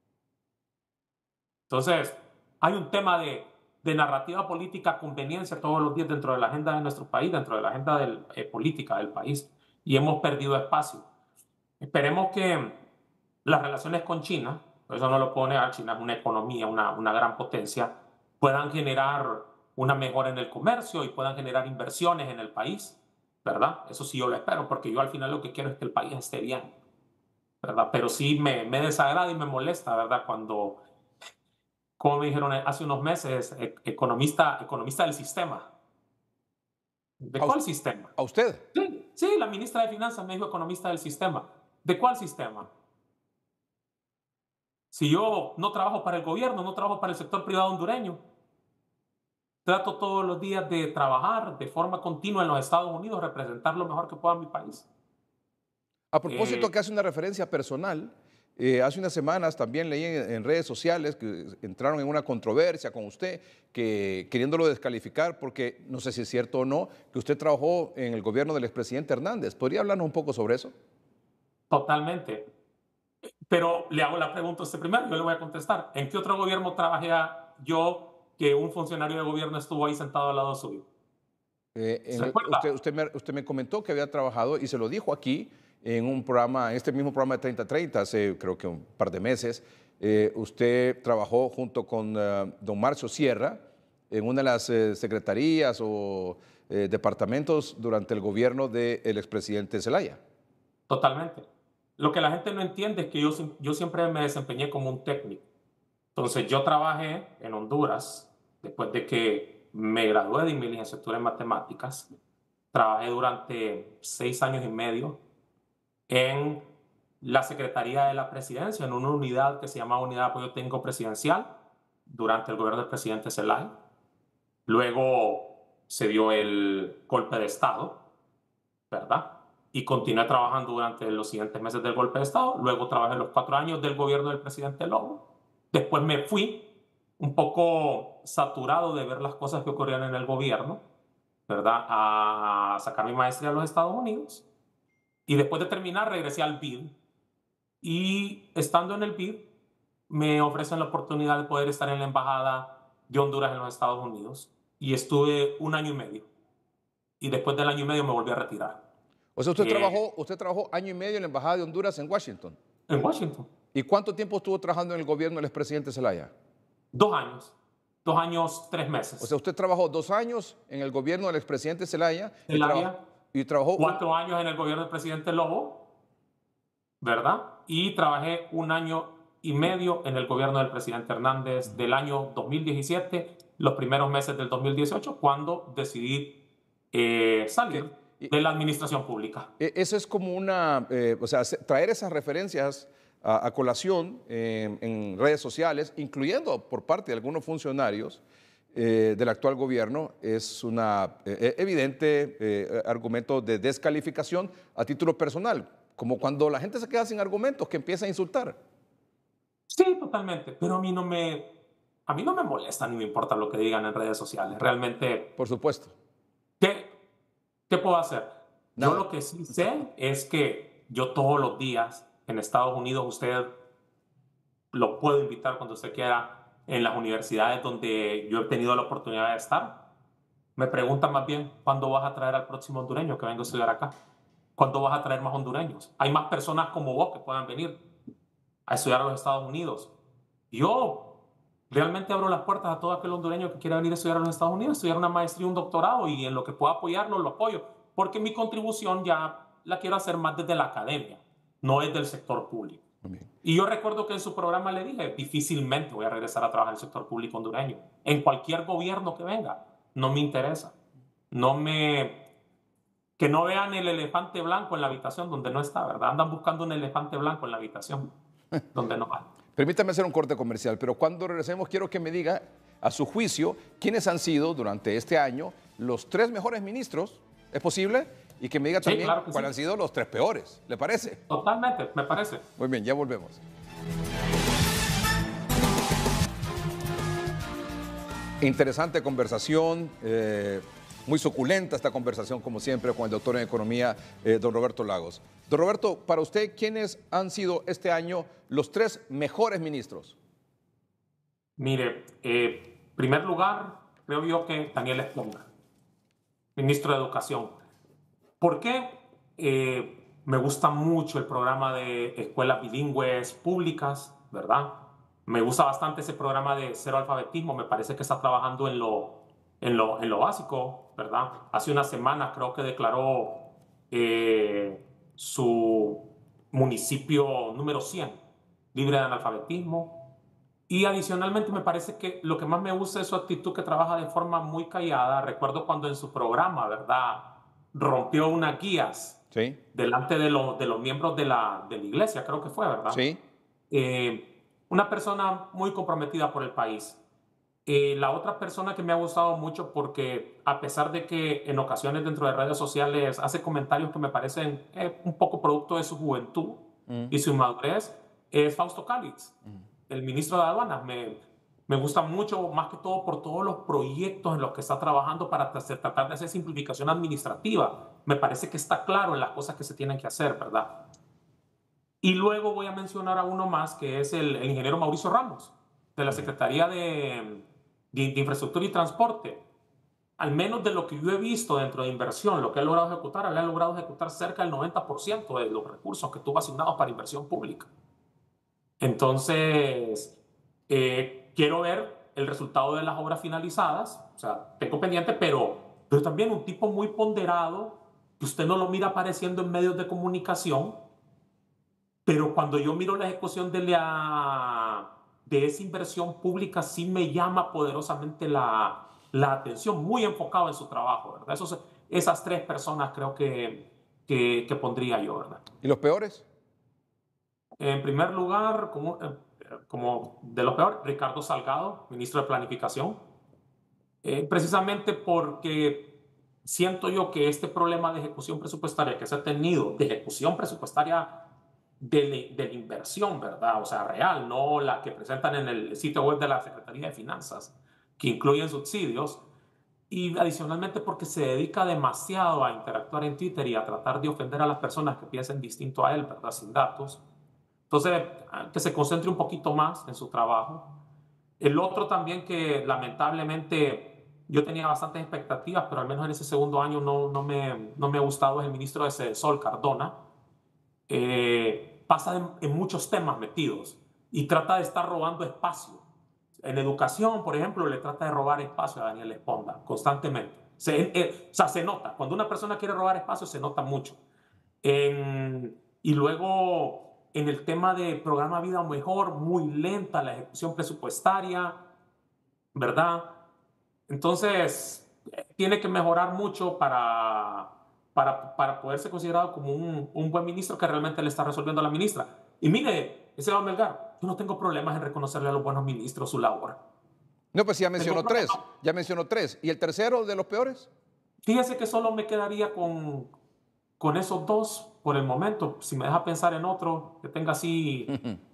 [SPEAKER 3] Entonces, hay un tema de de narrativa política, conveniencia todos los días dentro de la agenda de nuestro país, dentro de la agenda del, eh, política del país, y hemos perdido espacio. Esperemos que las relaciones con China, eso no lo puedo negar, China es una economía, una, una gran potencia, puedan generar una mejora en el comercio y puedan generar inversiones en el país, ¿verdad? Eso sí yo lo espero, porque yo al final lo que quiero es que el país esté bien, ¿verdad? Pero sí me, me desagrada y me molesta, ¿verdad? Cuando, como me dijeron hace unos meses, economista, economista del sistema. ¿De cuál sistema?
[SPEAKER 2] ¿A usted?
[SPEAKER 3] Sí, sí, la ministra de Finanzas me dijo economista del sistema. ¿De cuál sistema? Si yo no trabajo para el gobierno, no trabajo para el sector privado hondureño, trato todos los días de trabajar de forma continua en los Estados Unidos, representar lo mejor que pueda a mi país.
[SPEAKER 2] A propósito, eh, que hace una referencia personal, eh, hace unas semanas también leí en, en redes sociales que entraron en una controversia con usted, que queriéndolo descalificar, porque no sé si es cierto o no, que usted trabajó en el gobierno del expresidente Hernández. ¿Podría hablarnos un poco sobre eso?
[SPEAKER 3] Totalmente. Pero le hago la pregunta a usted primero, yo le voy a contestar. ¿En qué otro gobierno trabajé yo que un funcionario de gobierno estuvo ahí sentado al lado suyo?
[SPEAKER 2] Eh,
[SPEAKER 3] ¿Se
[SPEAKER 2] en el-
[SPEAKER 3] recuerda?
[SPEAKER 2] usted, usted, me, usted me comentó que había trabajado y se lo dijo aquí en un programa, en este mismo programa de treinta treinta, hace creo que un par de meses. Eh, usted trabajó junto con eh, don Marcio Sierra en una de las eh, secretarías o eh, departamentos durante el gobierno del expresidente Zelaya.
[SPEAKER 3] Totalmente. Lo que la gente no entiende es que yo, sim- yo siempre me desempeñé como un técnico. Entonces, yo trabajé en Honduras después de que me gradué de mi licenciatura en matemáticas. Trabajé durante seis años y medio en la Secretaría de la Presidencia, en una unidad que se llama Unidad de Apoyo Técnico Presidencial, durante el gobierno del presidente Zelaya. Luego se dio el golpe de Estado, ¿verdad? Y continué trabajando durante los siguientes meses del golpe de Estado. Luego trabajé los cuatro años del gobierno del presidente Lobo. Después me fui un poco saturado de ver las cosas que ocurrían en el gobierno, ¿verdad? A sacar mi maestría a los Estados Unidos. Y después de terminar, regresé al B I D. Y estando en el B I D, me ofrecen la oportunidad de poder estar en la Embajada de Honduras en los Estados Unidos. Y estuve un año y medio. Y después del año y medio me volví a retirar.
[SPEAKER 2] O sea, usted
[SPEAKER 3] Eh,
[SPEAKER 2] trabajó, usted trabajó año y medio en la Embajada de Honduras en Washington.
[SPEAKER 3] en Washington.
[SPEAKER 2] ¿Y cuánto tiempo estuvo trabajando en el gobierno del expresidente Zelaya?
[SPEAKER 3] Dos años. Dos años, tres
[SPEAKER 2] O sea,
[SPEAKER 3] meses.
[SPEAKER 2] usted trabajó dos años en el gobierno del expresidente Zelaya y,
[SPEAKER 3] El
[SPEAKER 2] trabajó,
[SPEAKER 3] área,
[SPEAKER 2] y trabajó un-
[SPEAKER 3] cuatro años en el gobierno del presidente Lobo, ¿verdad? Y trabajé un año y medio en el gobierno del presidente Hernández del año dos mil diecisiete, los primeros meses del dos mil dieciocho, cuando decidí eh, salir
[SPEAKER 2] que- y-
[SPEAKER 3] de la administración pública.
[SPEAKER 2] e- eso es como una, eh, o sea, hace- traer esas referencias a, a colación eh, en redes sociales, incluyendo por parte de algunos funcionarios eh, del actual gobierno, es un evidente eh, argumento de descalificación a título personal, como cuando la gente se queda sin argumentos, que empieza a insultar.
[SPEAKER 3] Sí, totalmente, pero a mí no me, a mí no me molesta ni me importa lo que digan en redes sociales. Realmente,
[SPEAKER 2] Por supuesto,
[SPEAKER 3] ¿qué, qué puedo hacer? Yo
[SPEAKER 2] nada.
[SPEAKER 3] lo que sí sé es que yo todos los días en Estados Unidos, usted lo puedo invitar cuando usted quiera, en las universidades donde yo he tenido la oportunidad de estar, me preguntan más bien, ¿cuándo vas a traer al próximo hondureño que venga a estudiar acá? ¿Cuándo vas a traer más hondureños? Hay más personas como vos que puedan venir a estudiar a los Estados Unidos. Yo realmente abro las puertas a todo aquel hondureño que quiera venir a estudiar a los Estados Unidos, estudiar una maestría, un doctorado, y en lo que pueda apoyarlo, lo apoyo, porque mi contribución ya la quiero hacer más desde la academia, no es del sector público. Y yo recuerdo que en su programa le dije, difícilmente voy a regresar a trabajar en el sector público hondureño. En cualquier gobierno que venga, no me interesa. No me... Que no vean el elefante blanco en la habitación donde no está, ¿verdad? Andan buscando un elefante blanco en la habitación donde no va.
[SPEAKER 2] Permítame hacer un corte comercial, pero cuando regresemos quiero que me diga, a su juicio, quiénes han sido durante este año los tres mejores ministros, ¿es posible? Y que me diga
[SPEAKER 3] Sí,
[SPEAKER 2] también
[SPEAKER 3] claro que
[SPEAKER 2] cuáles
[SPEAKER 3] sí.
[SPEAKER 2] han sido los tres peores, ¿le parece?
[SPEAKER 3] Totalmente, me parece.
[SPEAKER 2] Muy bien, ya volvemos. Interesante conversación, eh, muy suculenta esta conversación, como siempre, con el doctor en Economía, eh, don Roberto Lagos. Don Roberto, para usted, ¿quiénes han sido este año los tres mejores ministros?
[SPEAKER 3] Mire, eh, en primer lugar, creo yo que Daniel Esponga, ministro de Educación. ¿Por qué? Eh, me gusta mucho el programa de escuelas bilingües públicas, ¿verdad? Me gusta bastante ese programa de cero alfabetismo, me parece que está trabajando en lo, en lo, en lo básico, ¿verdad? Hace unas semanas creo que declaró eh, su municipio número cien libre de analfabetismo. Y adicionalmente me parece que lo que más me gusta es su actitud, que trabaja de forma muy callada. Recuerdo cuando en su programa, ¿verdad?, rompió unas guías
[SPEAKER 2] Sí,
[SPEAKER 3] delante de, lo, de los miembros de la, de la iglesia, creo que fue, ¿verdad?
[SPEAKER 2] sí,
[SPEAKER 3] Eh, una persona muy comprometida por el país. Eh, la otra persona que me ha gustado mucho, porque a pesar de que en ocasiones dentro de redes sociales hace comentarios que me parecen eh, un poco producto de su juventud
[SPEAKER 2] mm,
[SPEAKER 3] y su inmadurez, es Fausto Cálix,
[SPEAKER 2] mm.
[SPEAKER 3] el ministro de Aduanas. Me, me gusta mucho, más que todo por todos los proyectos en los que está trabajando para tratar de hacer simplificación administrativa. Me parece que está claro en las cosas que se tienen que hacer, ¿verdad? Y luego voy a mencionar a uno más, que es el, el ingeniero Mauricio Ramos, de la Secretaría de, de, de Infraestructura y Transporte. al menos de lo que yo he visto dentro de inversión, lo que he logrado ejecutar, él ha logrado ejecutar cerca del noventa por ciento de los recursos que tuvo asignados para inversión pública. Entonces, eh, quiero ver el resultado de las obras finalizadas, o sea, tengo pendiente, pero, pero también un tipo muy ponderado, que usted no lo mira apareciendo en medios de comunicación, pero cuando yo miro la ejecución de, la, de esa inversión pública, sí me llama poderosamente la, la atención, muy enfocado en su trabajo, ¿verdad? Esos, esas tres personas creo que, que, que pondría yo, ¿verdad?
[SPEAKER 2] ¿Y los peores?
[SPEAKER 3] En primer lugar, como, eh, como de lo peor, Ricardo Salgado, ministro de Planificación, eh, precisamente porque siento yo que este problema de ejecución presupuestaria que se ha tenido, de ejecución presupuestaria de, de la inversión, ¿verdad? O sea, real, no la que presentan en el sitio web de la Secretaría de Finanzas, que incluyen subsidios, y adicionalmente porque se dedica demasiado a interactuar en Twitter y a tratar de ofender a las personas que piensen distinto a él, ¿verdad? Sin datos. Entonces, que se concentre un poquito más en su trabajo. El otro también que lamentablemente yo tenía bastantes expectativas, pero al menos en ese segundo año no, no, me, no me ha gustado, es el ministro de Sol, Cardona. Eh, pasa en, en muchos temas metidos y trata de estar robando espacio. En educación, por ejemplo, le trata de robar espacio a Daniel Esponda constantemente. Se, eh, o sea, se nota. Cuando una persona quiere robar espacio, se nota mucho. En, y luego, en el tema de programa Vida Mejor, muy lenta la ejecución presupuestaria, ¿verdad? Entonces, eh, tiene que mejorar mucho para, para, para poder ser considerado como un, un buen ministro que realmente le está resolviendo a la ministra. Y mire, ese va a Melgar, yo no tengo problemas en reconocerle a los buenos ministros su labor.
[SPEAKER 2] No, pues ya
[SPEAKER 3] Tengo
[SPEAKER 2] mencionó tres,
[SPEAKER 3] problemas.
[SPEAKER 2] ya mencionó tres. ¿Y el tercero de los peores?
[SPEAKER 3] Fíjese que solo me quedaría con, con esos dos por el momento. Si me deja pensar en otro que tenga así,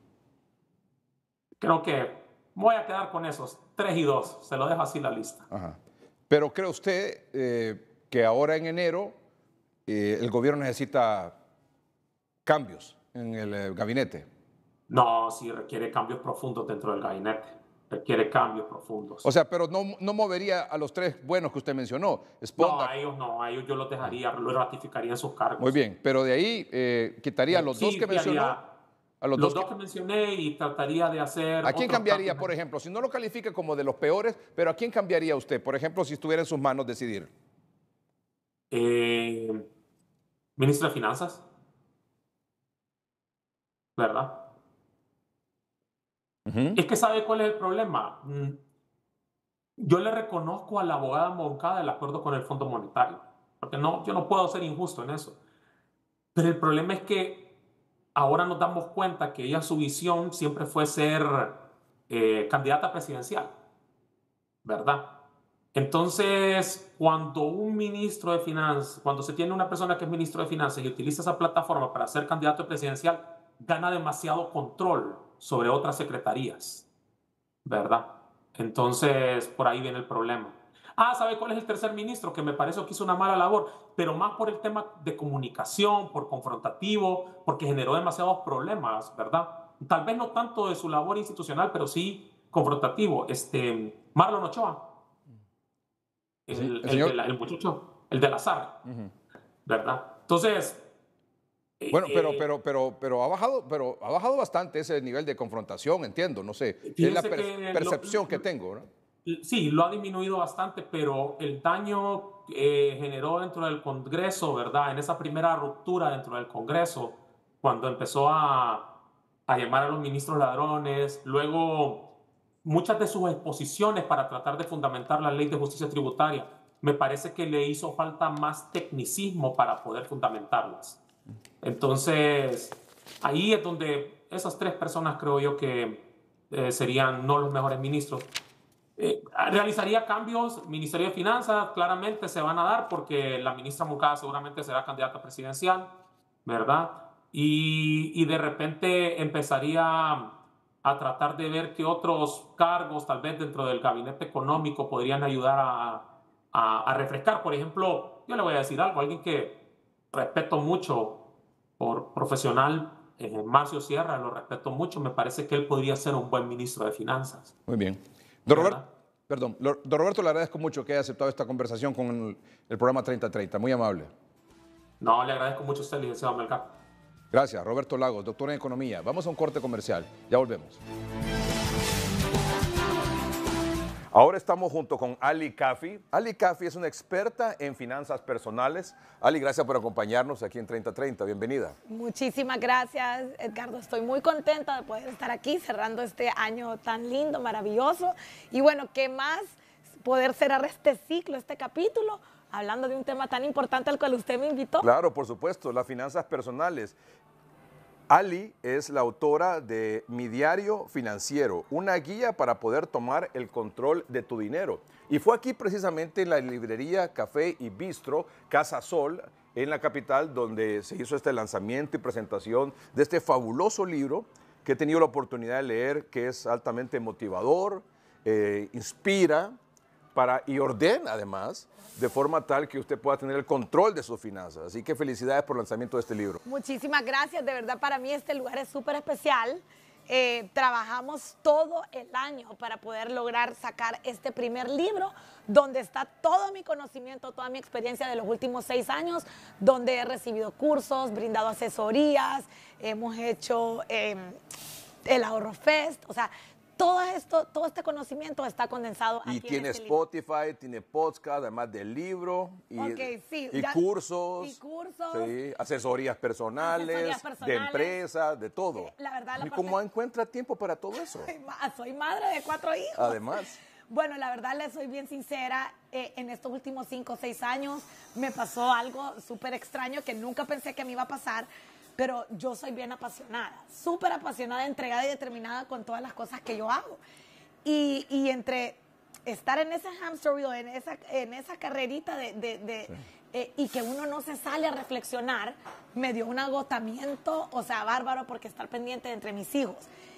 [SPEAKER 3] creo que me voy a quedar con esos, tres y dos. Se lo dejo así la lista.
[SPEAKER 2] Ajá. Pero ¿cree usted eh, que ahora en enero eh, el gobierno necesita cambios en el eh, gabinete?
[SPEAKER 3] No, sí requiere cambios profundos dentro del gabinete. Requiere cambios profundos.
[SPEAKER 2] O sea, pero no, no movería a los tres buenos que usted mencionó.
[SPEAKER 3] No,
[SPEAKER 2] Esponda.
[SPEAKER 3] a ellos no, a ellos yo los dejaría, los ratificaría en sus cargos.
[SPEAKER 2] Muy bien, pero de ahí eh, quitaría a los dos
[SPEAKER 3] Sí,
[SPEAKER 2] que mencionó.
[SPEAKER 3] haría
[SPEAKER 2] A los,
[SPEAKER 3] los
[SPEAKER 2] dos
[SPEAKER 3] dos
[SPEAKER 2] que-
[SPEAKER 3] que mencioné y trataría de hacer.
[SPEAKER 2] ¿A quién
[SPEAKER 3] otros
[SPEAKER 2] cambiaría,
[SPEAKER 3] cambios.
[SPEAKER 2] por ejemplo? Si no lo califica como de los peores, pero ¿a quién cambiaría usted? Por ejemplo, si estuviera en sus manos decidir.
[SPEAKER 3] Eh, Ministro de Finanzas, ¿verdad?
[SPEAKER 2] Ujú.
[SPEAKER 3] Es que ¿sabe cuál es el problema? Mm, Yo le reconozco a la abogada Moncada el acuerdo con el Fondo Monetario, porque no, yo no puedo ser injusto en eso. Pero el problema es que ahora nos damos cuenta que ella, su visión siempre fue ser eh, candidata presidencial, ¿verdad? Entonces, cuando un ministro de finanzas, cuando se tiene una persona que es ministro de finanzas y utiliza esa plataforma para ser candidato presidencial, gana demasiado control sobre otras secretarías, ¿verdad? Entonces, por ahí viene el problema. Ah, ¿sabe cuál es el tercer ministro? Que me parece que hizo una mala labor, pero más por el tema de comunicación, por confrontativo, porque generó demasiados problemas, ¿verdad? Tal vez no tanto de su labor institucional, pero sí confrontativo. Este, Marlon Ochoa,
[SPEAKER 2] El, se-
[SPEAKER 3] el,
[SPEAKER 2] el
[SPEAKER 3] el, de
[SPEAKER 2] señor.
[SPEAKER 3] la- el muchacho, el de la S A R,
[SPEAKER 2] Ujú.
[SPEAKER 3] ¿verdad? Entonces, eh,
[SPEAKER 2] Bueno, pero,
[SPEAKER 3] eh,
[SPEAKER 2] pero, pero, pero ha bajado, pero ha bajado bastante ese nivel de confrontación, entiendo, no sé. Es la
[SPEAKER 3] fíjese
[SPEAKER 2] per-
[SPEAKER 3] que
[SPEAKER 2] percepción que
[SPEAKER 3] lo,
[SPEAKER 2] tengo, ¿no?
[SPEAKER 3] sí, lo ha disminuido bastante, pero el daño que generó dentro del Congreso, ¿verdad? En esa primera ruptura dentro del Congreso, cuando empezó a, a llamar a los ministros ladrones, luego muchas de sus exposiciones para tratar de fundamentar la ley de justicia tributaria, me parece que le hizo falta más tecnicismo para poder fundamentarlas. Entonces, ahí es donde esas tres personas creo yo que eh, serían no los mejores ministros. Eh, realizaría cambios, Ministerio de Finanzas, claramente se van a dar porque la ministra Moncada seguramente será candidata presidencial, ¿verdad? Y, y de repente empezaría a tratar de ver qué otros cargos, tal vez dentro del gabinete económico, podrían ayudar a, a, a refrescar. Por ejemplo, yo le voy a decir algo, alguien que respeto mucho por profesional, eh, Marcio Sierra, lo respeto mucho, me parece que él podría ser un buen ministro de Finanzas,
[SPEAKER 2] Muy bien. Don Roberto,
[SPEAKER 3] ¿verdad?
[SPEAKER 2] Perdón, don Roberto, le agradezco mucho que haya aceptado esta conversación con el, el programa treinta treinta. Muy amable.
[SPEAKER 3] No, le agradezco mucho a usted, licenciado Melgar.
[SPEAKER 2] Gracias, Roberto Lagos, doctor en Economía. Vamos a un corte comercial. Ya volvemos. Ahora estamos junto con Ali Cafi. Ali Cafi es una experta en finanzas personales. Ali, gracias por acompañarnos aquí en treinta treinta. Bienvenida.
[SPEAKER 4] Muchísimas gracias, Edgardo. Estoy muy contenta de poder estar aquí cerrando este año tan lindo, maravilloso. Y bueno, ¿qué más poder cerrar este ciclo, este capítulo, hablando de un tema tan importante al cual usted me invitó?
[SPEAKER 2] Claro, por supuesto, las finanzas personales. Ali es la autora de Mi Diario Financiero, una guía para poder tomar el control de tu dinero. Y fue aquí precisamente en la librería Café y Bistro Casa Sol, en la capital, donde se hizo este lanzamiento y presentación de este fabuloso libro que he tenido la oportunidad de leer, que es altamente motivador, eh, inspira para, y ordena además, de forma tal que usted pueda tener el control de sus finanzas. Así que felicidades por el lanzamiento de este libro.
[SPEAKER 4] Muchísimas gracias, de verdad para mí este lugar es súper especial. Eh, trabajamos todo el año para poder lograr sacar este primer libro, donde está todo mi conocimiento, toda mi experiencia de los últimos seis años, donde he recibido cursos, brindado asesorías, hemos hecho eh, el Ahorro Fest, o sea, Todo esto, todo este conocimiento está condensado aquí.
[SPEAKER 2] Y tiene
[SPEAKER 4] en este
[SPEAKER 2] Spotify,
[SPEAKER 4] libro.
[SPEAKER 2] tiene podcast, además del libro. Y,
[SPEAKER 4] okay, sí,
[SPEAKER 2] y
[SPEAKER 4] ya,
[SPEAKER 2] cursos.
[SPEAKER 4] Y cursos.
[SPEAKER 2] Sí, asesorías personales,
[SPEAKER 4] asesorías personales,
[SPEAKER 2] de empresas, de todo.
[SPEAKER 4] Sí, la verdad, la
[SPEAKER 2] ¿Y
[SPEAKER 4] parte...
[SPEAKER 2] cómo encuentra tiempo para todo eso?
[SPEAKER 4] Soy madre de cuatro hijos.
[SPEAKER 2] Además.
[SPEAKER 4] Bueno, la verdad, le soy bien sincera, eh, en estos últimos cinco o seis años me pasó algo súper extraño que nunca pensé que me iba a pasar. Pero yo soy bien apasionada, súper apasionada, entregada y determinada con todas las cosas que yo hago. Y, y entre estar en ese hamster wheel, en esa, en esa carrerita de, de, de sí. eh, y que uno no se sale a reflexionar, me dio un agotamiento, o sea, bárbaro, porque estar pendiente de entre mis hijos.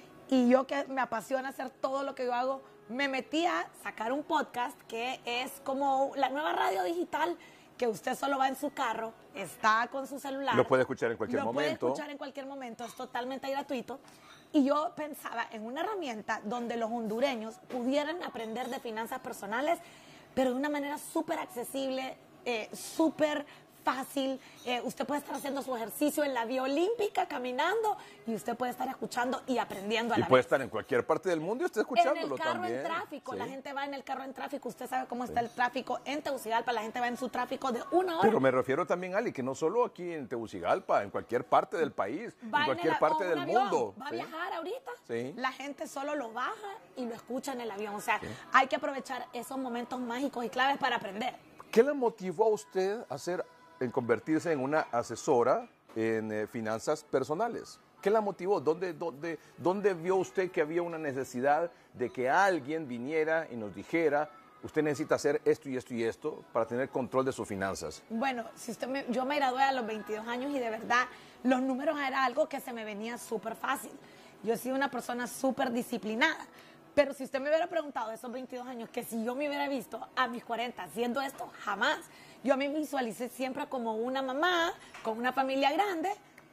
[SPEAKER 4] Y yo, que me apasiona hacer todo lo que yo hago, me metí a sacar un podcast que es como la nueva radio digital, que usted solo va en su carro, está con su celular.
[SPEAKER 2] Lo puede escuchar en cualquier
[SPEAKER 4] lo
[SPEAKER 2] momento.
[SPEAKER 4] Lo puede escuchar en cualquier momento, es totalmente gratuito. Y yo pensaba en una herramienta donde los hondureños pudieran aprender de finanzas personales, pero de una manera súper accesible, eh, súper fácil. Eh, usted puede estar haciendo su ejercicio en la vía olímpica, caminando, y usted puede estar escuchando y aprendiendo a la vez.
[SPEAKER 2] Y puede estar en cualquier parte del mundo y usted escuchándolo
[SPEAKER 4] también. En el carro
[SPEAKER 2] también.
[SPEAKER 4] en tráfico,
[SPEAKER 2] sí.
[SPEAKER 4] La gente va en el carro en tráfico, usted sabe cómo está sí. el tráfico en Tegucigalpa, la gente va en su tráfico de una hora.
[SPEAKER 2] Pero me refiero también, Ali, que no solo aquí en Tegucigalpa, en cualquier parte del país,
[SPEAKER 4] va
[SPEAKER 2] en cualquier
[SPEAKER 4] en el,
[SPEAKER 2] parte del
[SPEAKER 4] avión,
[SPEAKER 2] mundo.
[SPEAKER 4] Va a
[SPEAKER 2] sí.
[SPEAKER 4] viajar ahorita,
[SPEAKER 2] sí.
[SPEAKER 4] la gente solo lo baja y lo escucha en el avión. O sea, sí. hay que aprovechar esos momentos mágicos y claves para aprender.
[SPEAKER 2] ¿Qué le motivó a usted a hacer en convertirse en una asesora en eh, finanzas personales? ¿Qué la motivó? ¿Dónde, dónde, ¿Dónde vio usted que había una necesidad de que alguien viniera y nos dijera, usted necesita hacer esto y esto y esto para tener control de sus finanzas?
[SPEAKER 4] Bueno, si usted me, yo me gradué a los veintidós años y de verdad los números era algo que se me venía súper fácil. Yo he sido una persona súper disciplinada. Pero si usted me hubiera preguntado esos veintidós años, que si yo me hubiera visto a mis cuarenta haciendo esto, jamás. Yo a mí me visualicé siempre como una mamá, con una familia grande,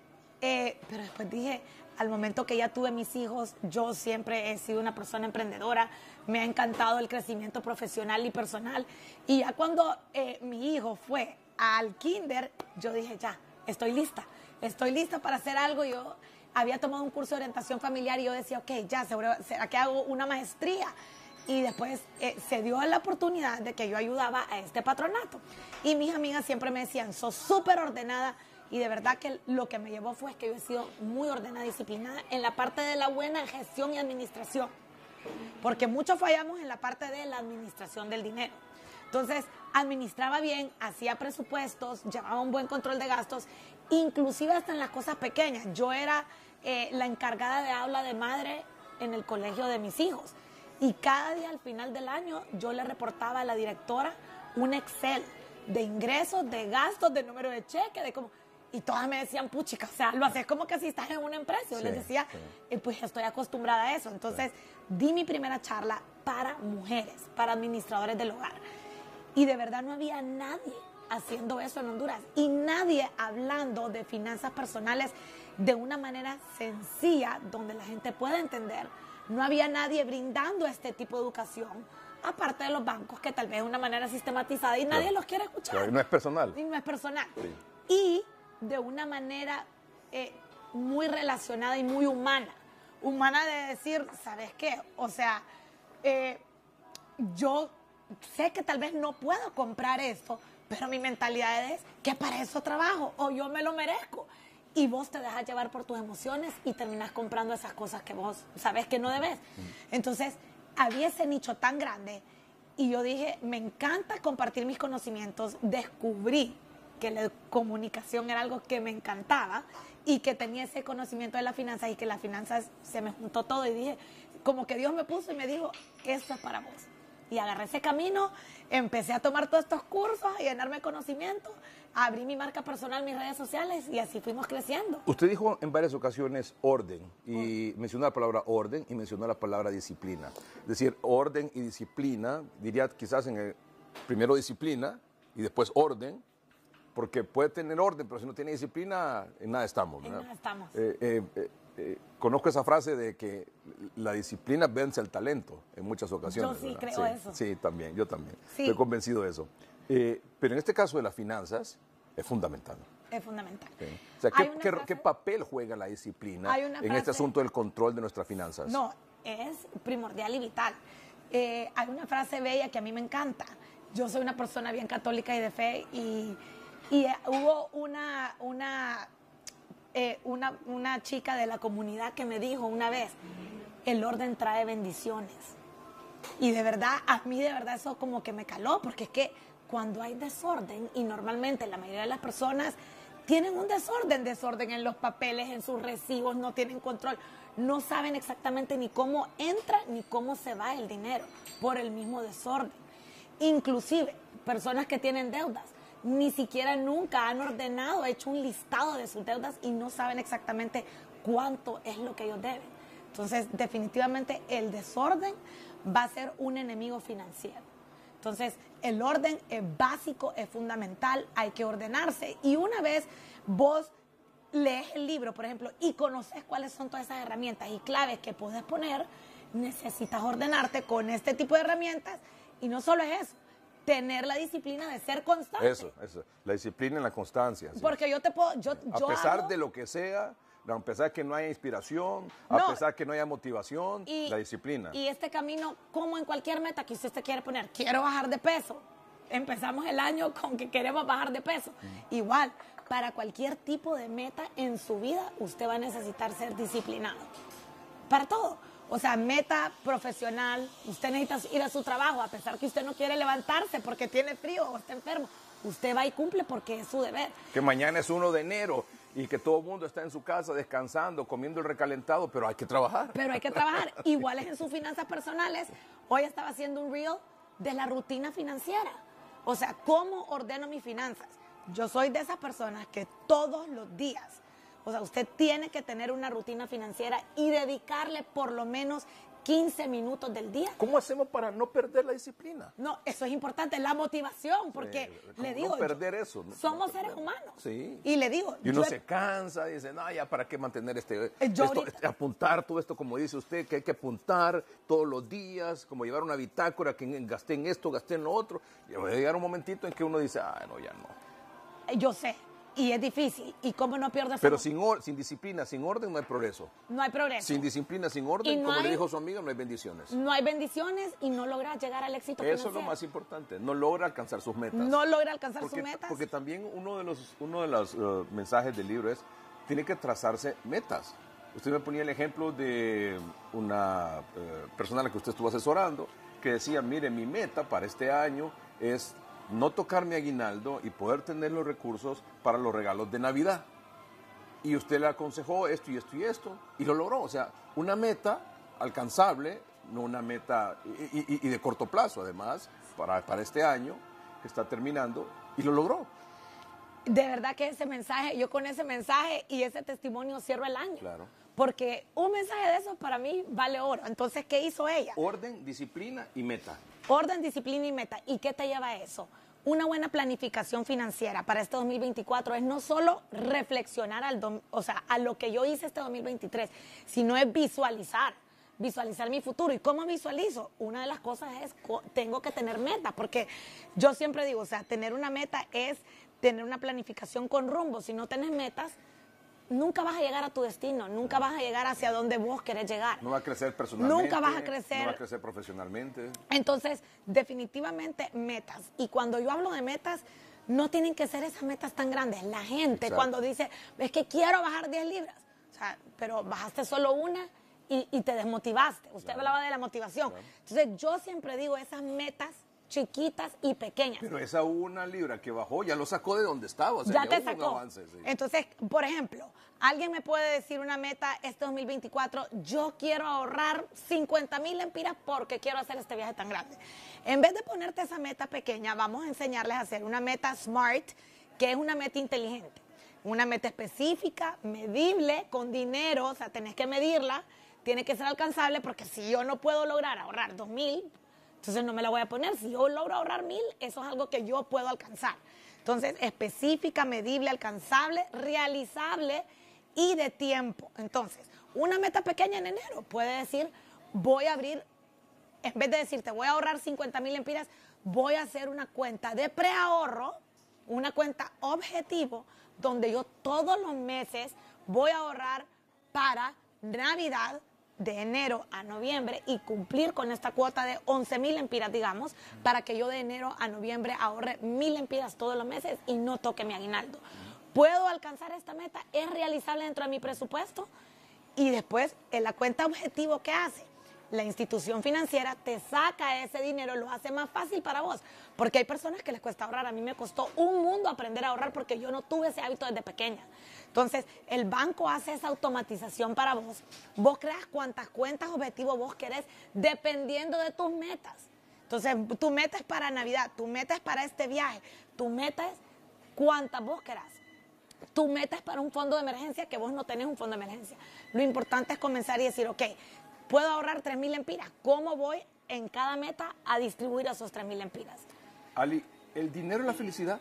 [SPEAKER 4] eh, pero después dije, al momento que ya tuve mis hijos, yo siempre he sido una persona emprendedora, me ha encantado el crecimiento profesional y personal, y ya cuando eh, mi hijo fue al kinder, yo dije, ya, estoy lista, estoy lista para hacer algo. Yo había tomado un curso de orientación familiar y yo decía, ok, ya, seguro, ¿será que hago una maestría? Y después eh, se dio la oportunidad de que yo ayudaba a este patronato. Y mis amigas siempre me decían, sos súper ordenada. Y de verdad que lo que me llevó fue que yo he sido muy ordenada y disciplinada en la parte de la buena gestión y administración. Porque mucho fallamos en la parte de la administración del dinero. Entonces, administraba bien, hacía presupuestos, llevaba un buen control de gastos, inclusive hasta en las cosas pequeñas. Yo era eh, la encargada de aula de madre en el colegio de mis hijos. Y cada día al final del año yo le reportaba a la directora un Excel de ingresos, de gastos, de número de cheque, de cómo... Y todas me decían, puchica, o sea, lo haces como que si estás en una empresa. Yo sí, les decía, sí. eh, pues estoy acostumbrada a eso. Entonces, sí. di mi primera charla para mujeres, para administradores del hogar. Y de verdad no había nadie haciendo eso en Honduras. Y nadie hablando de finanzas personales de una manera sencilla, donde la gente pueda entender. No había nadie brindando este tipo de educación, aparte de los bancos, que tal vez de una manera sistematizada y nadie
[SPEAKER 2] Claro.
[SPEAKER 4] los quiere escuchar.
[SPEAKER 2] Claro, y no es personal.
[SPEAKER 4] Y no es personal.
[SPEAKER 2] Sí.
[SPEAKER 4] Y de una manera eh, muy relacionada y muy humana. Humana de decir, ¿sabes qué? O sea, eh, yo sé que tal vez no puedo comprar esto, pero mi mentalidad es que para eso trabajo o yo me lo merezco. Y vos te dejas llevar por tus emociones y terminas comprando esas cosas que vos sabes que no debes. Entonces, había ese nicho tan grande y yo dije, me encanta compartir mis conocimientos. Descubrí que la comunicación era algo que me encantaba y que tenía ese conocimiento de las finanzas y que las finanzas se me juntó todo y dije, como que Dios me puso y me dijo, esto es para vos. Y agarré ese camino, empecé a tomar todos estos cursos, a llenarme conocimiento, abrí mi marca personal, mis redes sociales y así fuimos creciendo.
[SPEAKER 2] Usted dijo en varias ocasiones orden y mencionó la palabra orden y mencionó la palabra disciplina. Es decir, orden y disciplina, diría quizás en el primero disciplina y después orden, porque puede tener orden, pero si no tiene disciplina, en nada estamos. ¿verdad?
[SPEAKER 4] En nada estamos.
[SPEAKER 2] Eh, eh, eh, eh, conozco esa frase de que la disciplina vence el talento en muchas ocasiones.
[SPEAKER 4] Yo sí
[SPEAKER 2] ¿verdad?
[SPEAKER 4] creo
[SPEAKER 2] sí,
[SPEAKER 4] eso.
[SPEAKER 2] Sí, también, yo también.
[SPEAKER 4] Sí.
[SPEAKER 2] Estoy convencido de eso. Eh, pero en este caso de las finanzas, es fundamental.
[SPEAKER 4] Es fundamental.
[SPEAKER 2] Sí. O sea,
[SPEAKER 4] Hay
[SPEAKER 2] ¿qué,
[SPEAKER 4] una
[SPEAKER 2] qué-
[SPEAKER 4] frase-
[SPEAKER 2] qué papel juega la disciplina
[SPEAKER 4] Hay una
[SPEAKER 2] en este
[SPEAKER 4] frase-
[SPEAKER 2] asunto del control de nuestras finanzas?
[SPEAKER 4] No, es primordial y vital. Eh, hay una frase bella que a mí me encanta. Yo soy una persona bien católica y de fe y, y eh, hubo una, una, eh, una, una chica de la comunidad que me dijo una vez, el orden trae bendiciones. Y de verdad, a mí de verdad eso como que me caló, porque es que cuando hay desorden, y normalmente la mayoría de las personas tienen un desorden, desorden en los papeles, en sus recibos, no tienen control, no saben exactamente ni cómo entra ni cómo se va el dinero por el mismo desorden. Inclusive, personas que tienen deudas, ni siquiera nunca han ordenado, hecho un listado de sus deudas y no saben exactamente cuánto es lo que ellos deben. Entonces, definitivamente el desorden va a ser un enemigo financiero. Entonces, el orden es básico, es fundamental, hay que ordenarse. Y una vez vos lees el libro, por ejemplo, y conoces cuáles son todas esas herramientas y claves que puedes poner, necesitas ordenarte con este tipo de herramientas. Y no solo es eso, tener la disciplina de ser constante.
[SPEAKER 2] Eso, eso. La disciplina y la constancia. sí.
[SPEAKER 4] Porque yo te puedo... Yo,
[SPEAKER 2] A
[SPEAKER 4] yo
[SPEAKER 2] pesar
[SPEAKER 4] hago-
[SPEAKER 2] de lo que sea, a pesar que no haya inspiración,
[SPEAKER 4] No.
[SPEAKER 2] a pesar que no haya motivación,
[SPEAKER 4] Y-
[SPEAKER 2] la disciplina.
[SPEAKER 4] Y este camino, como en cualquier meta que usted se quiere poner, quiero bajar de peso. Empezamos el año con que queremos bajar de peso. Igual, para cualquier tipo de meta en su vida, usted va a necesitar ser disciplinado. Para todo. O sea, meta profesional, usted necesita ir a su trabajo, a pesar que usted no quiere levantarse porque tiene frío o está enfermo. Usted va y cumple porque es su deber.
[SPEAKER 2] Que mañana es uno de enero y que todo el mundo está en su casa descansando, comiendo el recalentado, pero hay que trabajar.
[SPEAKER 4] Pero hay que trabajar. Igual es en sus finanzas personales. Hoy estaba haciendo un reel de la rutina financiera. O sea, ¿cómo ordeno mis finanzas? Yo soy de esas personas que todos los días, o sea, usted tiene que tener una rutina financiera y dedicarle por lo menos quince minutos del día.
[SPEAKER 2] ¿Cómo hacemos para no perder la disciplina?
[SPEAKER 4] No, eso es importante, la motivación, porque
[SPEAKER 2] Sí,
[SPEAKER 4] le
[SPEAKER 2] no
[SPEAKER 4] digo,
[SPEAKER 2] perder
[SPEAKER 4] yo-
[SPEAKER 2] eso, no-
[SPEAKER 4] somos
[SPEAKER 2] no
[SPEAKER 4] seres
[SPEAKER 2] perder.
[SPEAKER 4] humanos.
[SPEAKER 2] Sí.
[SPEAKER 4] Y le digo,
[SPEAKER 2] Y uno
[SPEAKER 4] yo he-
[SPEAKER 2] se cansa y dice, no, ya, ¿para qué mantener este,
[SPEAKER 4] Eh, yo
[SPEAKER 2] esto,
[SPEAKER 4] ahorita-
[SPEAKER 2] este, apuntar todo esto, como dice usted, que hay que apuntar todos los días, como llevar una bitácora, que gasté en esto, gasté en lo otro. Y va a llegar un momentito en que uno dice, ah, no, ya no.
[SPEAKER 4] yo sé, y es difícil, y cómo no pierdes
[SPEAKER 2] Pero sin, or- sin disciplina, sin orden, no hay progreso.
[SPEAKER 4] no hay progreso.
[SPEAKER 2] Sin disciplina, sin
[SPEAKER 4] Y
[SPEAKER 2] orden,
[SPEAKER 4] no
[SPEAKER 2] como le
[SPEAKER 4] hay-
[SPEAKER 2] dijo su amigo, no hay bendiciones.
[SPEAKER 4] No hay bendiciones y no logras llegar al éxito
[SPEAKER 2] Eso es
[SPEAKER 4] financiero.
[SPEAKER 2] lo más importante, no logra alcanzar sus metas.
[SPEAKER 4] No logra alcanzar
[SPEAKER 2] porque,
[SPEAKER 4] sus metas.
[SPEAKER 2] porque también uno de los, uno de los uh, mensajes del libro es, tiene que trazarse metas. Usted me ponía el ejemplo de una eh, persona a la que usted estuvo asesorando, que decía, mire, mi meta para este año es no tocar mi aguinaldo y poder tener los recursos para los regalos de Navidad. Y usted le aconsejó esto y esto y esto, y lo logró. O sea, una meta alcanzable, no una meta y, y- y de corto plazo, además, para, para este año que está terminando, y lo logró.
[SPEAKER 4] De verdad que ese mensaje, yo con ese mensaje y ese testimonio cierro el año.
[SPEAKER 2] Claro.
[SPEAKER 4] Porque un mensaje de esos para mí vale oro. Entonces, ¿qué hizo ella?
[SPEAKER 2] Orden, disciplina y meta.
[SPEAKER 4] Orden, disciplina y meta. ¿Y qué te lleva a eso? Una buena planificación financiera para este dos mil veinticuatro es no solo reflexionar al dom- o sea, a lo que yo hice este dos mil veintitrés, sino es visualizar. visualizar mi futuro. ¿Y cómo visualizo? Una de las cosas es, tengo que tener metas, porque yo siempre digo, o sea, tener una meta es tener una planificación con rumbo. Si no tienes metas, nunca vas a llegar a tu destino, nunca vas a llegar hacia donde vos querés llegar.
[SPEAKER 2] No vas a crecer personalmente.
[SPEAKER 4] Nunca vas a crecer.
[SPEAKER 2] No vas a crecer profesionalmente.
[SPEAKER 4] Entonces, definitivamente, metas. Y cuando yo hablo de metas, no tienen que ser esas metas tan grandes. La gente Exacto. cuando dice, es que quiero bajar diez libras, o sea, pero bajaste solo una y, y te desmotivaste. Usted claro. hablaba de la motivación. Claro. Entonces, yo siempre digo esas metas chiquitas y pequeñas.
[SPEAKER 2] Pero esa una libra que bajó ya lo sacó de donde estaba. O sea,
[SPEAKER 4] ya,
[SPEAKER 2] ya
[SPEAKER 4] te
[SPEAKER 2] hubo
[SPEAKER 4] sacó.
[SPEAKER 2] Un avance, sí.
[SPEAKER 4] Entonces, por ejemplo, alguien me puede decir una meta este dos mil veinticuatro, yo quiero ahorrar cincuenta mil lempiras porque quiero hacer este viaje tan grande. En vez de ponerte esa meta pequeña, vamos a enseñarles a hacer una meta SMART, que es una meta inteligente. Una meta específica, medible, con dinero, o sea, tenés que medirla, tiene que ser alcanzable, porque si yo no puedo lograr ahorrar dos mil, entonces no me la voy a poner. Si yo logro ahorrar mil, eso es algo que yo puedo alcanzar. Entonces, específica, medible, alcanzable, realizable y de tiempo. Entonces, una meta pequeña en enero puede decir, voy a abrir, en vez de decirte voy a ahorrar cincuenta mil lempiras, voy a hacer una cuenta de preahorro, una cuenta objetivo, donde yo todos los meses voy a ahorrar para Navidad, de enero a noviembre, y cumplir con esta cuota de once mil lempiras, digamos, para que yo de enero a noviembre ahorre mil lempiras todos los meses y no toque mi aguinaldo. ¿Puedo alcanzar esta meta? ¿Es realizable dentro de mi presupuesto? Y después, en la cuenta objetivo, ¿qué hace? La institución financiera te saca ese dinero, lo hace más fácil para vos, porque hay personas que les cuesta ahorrar. A mí me costó un mundo aprender a ahorrar porque yo no tuve ese hábito desde pequeña. Entonces, el banco hace esa automatización para vos. Vos creas cuántas cuentas objetivos vos querés dependiendo de tus metas. Entonces, tu meta es para Navidad, tu meta es para este viaje, tu meta es cuántas vos querás. Tu meta es para un fondo de emergencia, que vos no tenés un fondo de emergencia. Lo importante es comenzar y decir, ok, puedo ahorrar tres mil lempiras. ¿Cómo voy en cada meta a distribuir esos tres mil lempiras?
[SPEAKER 2] Ali, ¿el dinero es la felicidad?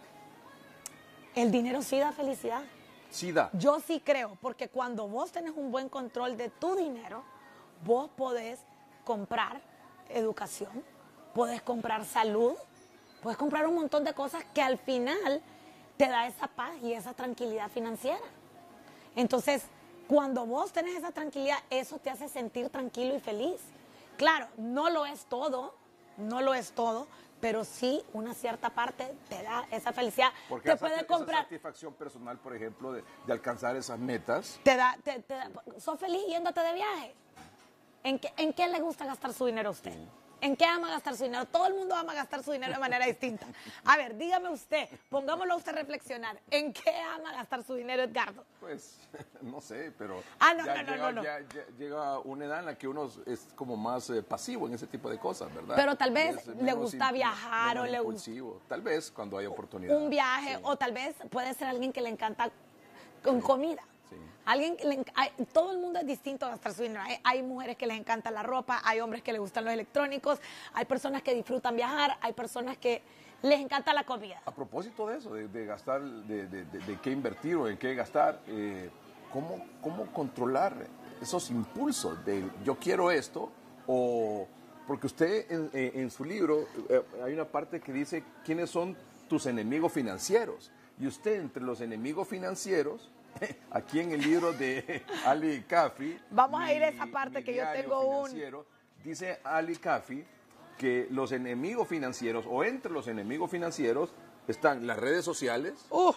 [SPEAKER 4] El dinero sí da felicidad.
[SPEAKER 2] Sí da.
[SPEAKER 4] Yo sí creo, porque cuando vos tenés un buen control de tu dinero, vos podés comprar educación, podés comprar salud, podés comprar un montón de cosas que al final te da esa paz y esa tranquilidad financiera. Entonces, cuando vos tenés esa tranquilidad, eso te hace sentir tranquilo y feliz. Claro, no lo es todo, no lo es todo, pero sí una cierta parte te da esa felicidad.
[SPEAKER 2] Porque
[SPEAKER 4] te
[SPEAKER 2] esa,
[SPEAKER 4] puede
[SPEAKER 2] esa
[SPEAKER 4] comprar
[SPEAKER 2] satisfacción personal, por ejemplo, de, de alcanzar esas metas.
[SPEAKER 4] Te da, te, te da, ¿sos feliz yéndote de viaje? ¿En qué, ¿En qué le gusta gastar su dinero a usted? Sí. ¿En qué ama gastar su dinero? Todo el mundo ama gastar su dinero de manera distinta. A ver, dígame usted, pongámoslo a usted a reflexionar. ¿En qué ama gastar su dinero, Edgardo?
[SPEAKER 2] Pues, no sé, pero
[SPEAKER 4] ah, no,
[SPEAKER 2] ya,
[SPEAKER 4] no,
[SPEAKER 2] llega,
[SPEAKER 4] no, no,
[SPEAKER 2] ya, ya llega una edad en la que uno es como más eh, pasivo en ese tipo de cosas, ¿verdad?
[SPEAKER 4] Pero tal vez
[SPEAKER 2] es
[SPEAKER 4] le gusta viajar o le gusta...
[SPEAKER 2] Tal vez cuando hay oportunidad.
[SPEAKER 4] Un viaje, sí. O tal vez puede ser alguien que le encanta con sí. comida. Sí. Alguien, le, hay, todo el mundo es distinto a gastar su dinero. Hay, hay mujeres que les encanta la ropa, hay hombres que les gustan los electrónicos, hay personas que disfrutan viajar, hay personas que les encanta la comida.
[SPEAKER 2] A propósito de eso, de, de gastar, de, de, de, de qué invertir o en qué gastar, eh, ¿cómo, ¿cómo controlar esos impulsos de yo quiero esto? O porque usted en, en su libro eh, hay una parte que dice quiénes son tus enemigos financieros. Y usted entre los enemigos financieros, aquí en el libro de Ali Cafi,
[SPEAKER 4] vamos a ir a esa parte que yo tengo un...
[SPEAKER 2] Dice Ali Cafi que los enemigos financieros, o entre los enemigos financieros, están las redes sociales,
[SPEAKER 4] uh.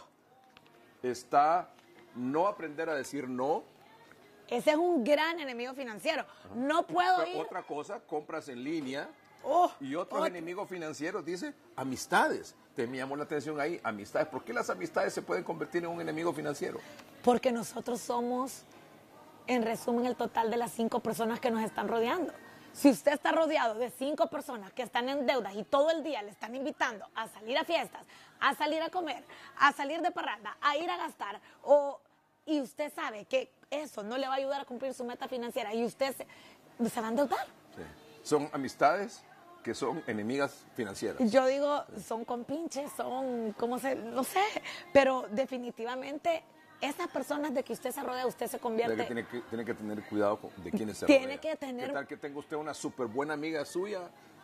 [SPEAKER 2] está no aprender a decir no.
[SPEAKER 4] Ese es un gran enemigo financiero. Ajá. No puedo
[SPEAKER 2] Pero
[SPEAKER 4] ir...
[SPEAKER 2] Otra cosa, compras en línea.
[SPEAKER 4] Oh,
[SPEAKER 2] y otros
[SPEAKER 4] otro.
[SPEAKER 2] enemigos financieros, dice, amistades. Te me llamó la atención ahí, amistades. ¿Por qué las amistades se pueden convertir en un enemigo financiero?
[SPEAKER 4] Porque nosotros somos, en resumen, el total de las cinco personas que nos están rodeando. Si usted está rodeado de cinco personas que están en deudas y todo el día le están invitando a salir a fiestas, a salir a comer, a salir de parranda, a ir a gastar, o, y usted sabe que eso no le va a ayudar a cumplir su meta financiera y usted se, se va a endeudar.
[SPEAKER 2] Sí. Son amistades que son enemigas financieras.
[SPEAKER 4] Yo digo, son compinches, son, ¿cómo se? No sé, pero definitivamente esas personas de que usted se rodea, usted se convierte...
[SPEAKER 2] Que tiene, que, tiene que tener cuidado de quiénes se
[SPEAKER 4] tiene
[SPEAKER 2] rodea.
[SPEAKER 4] Que tener...
[SPEAKER 2] ¿Qué tal que tenga usted una súper buena amiga suya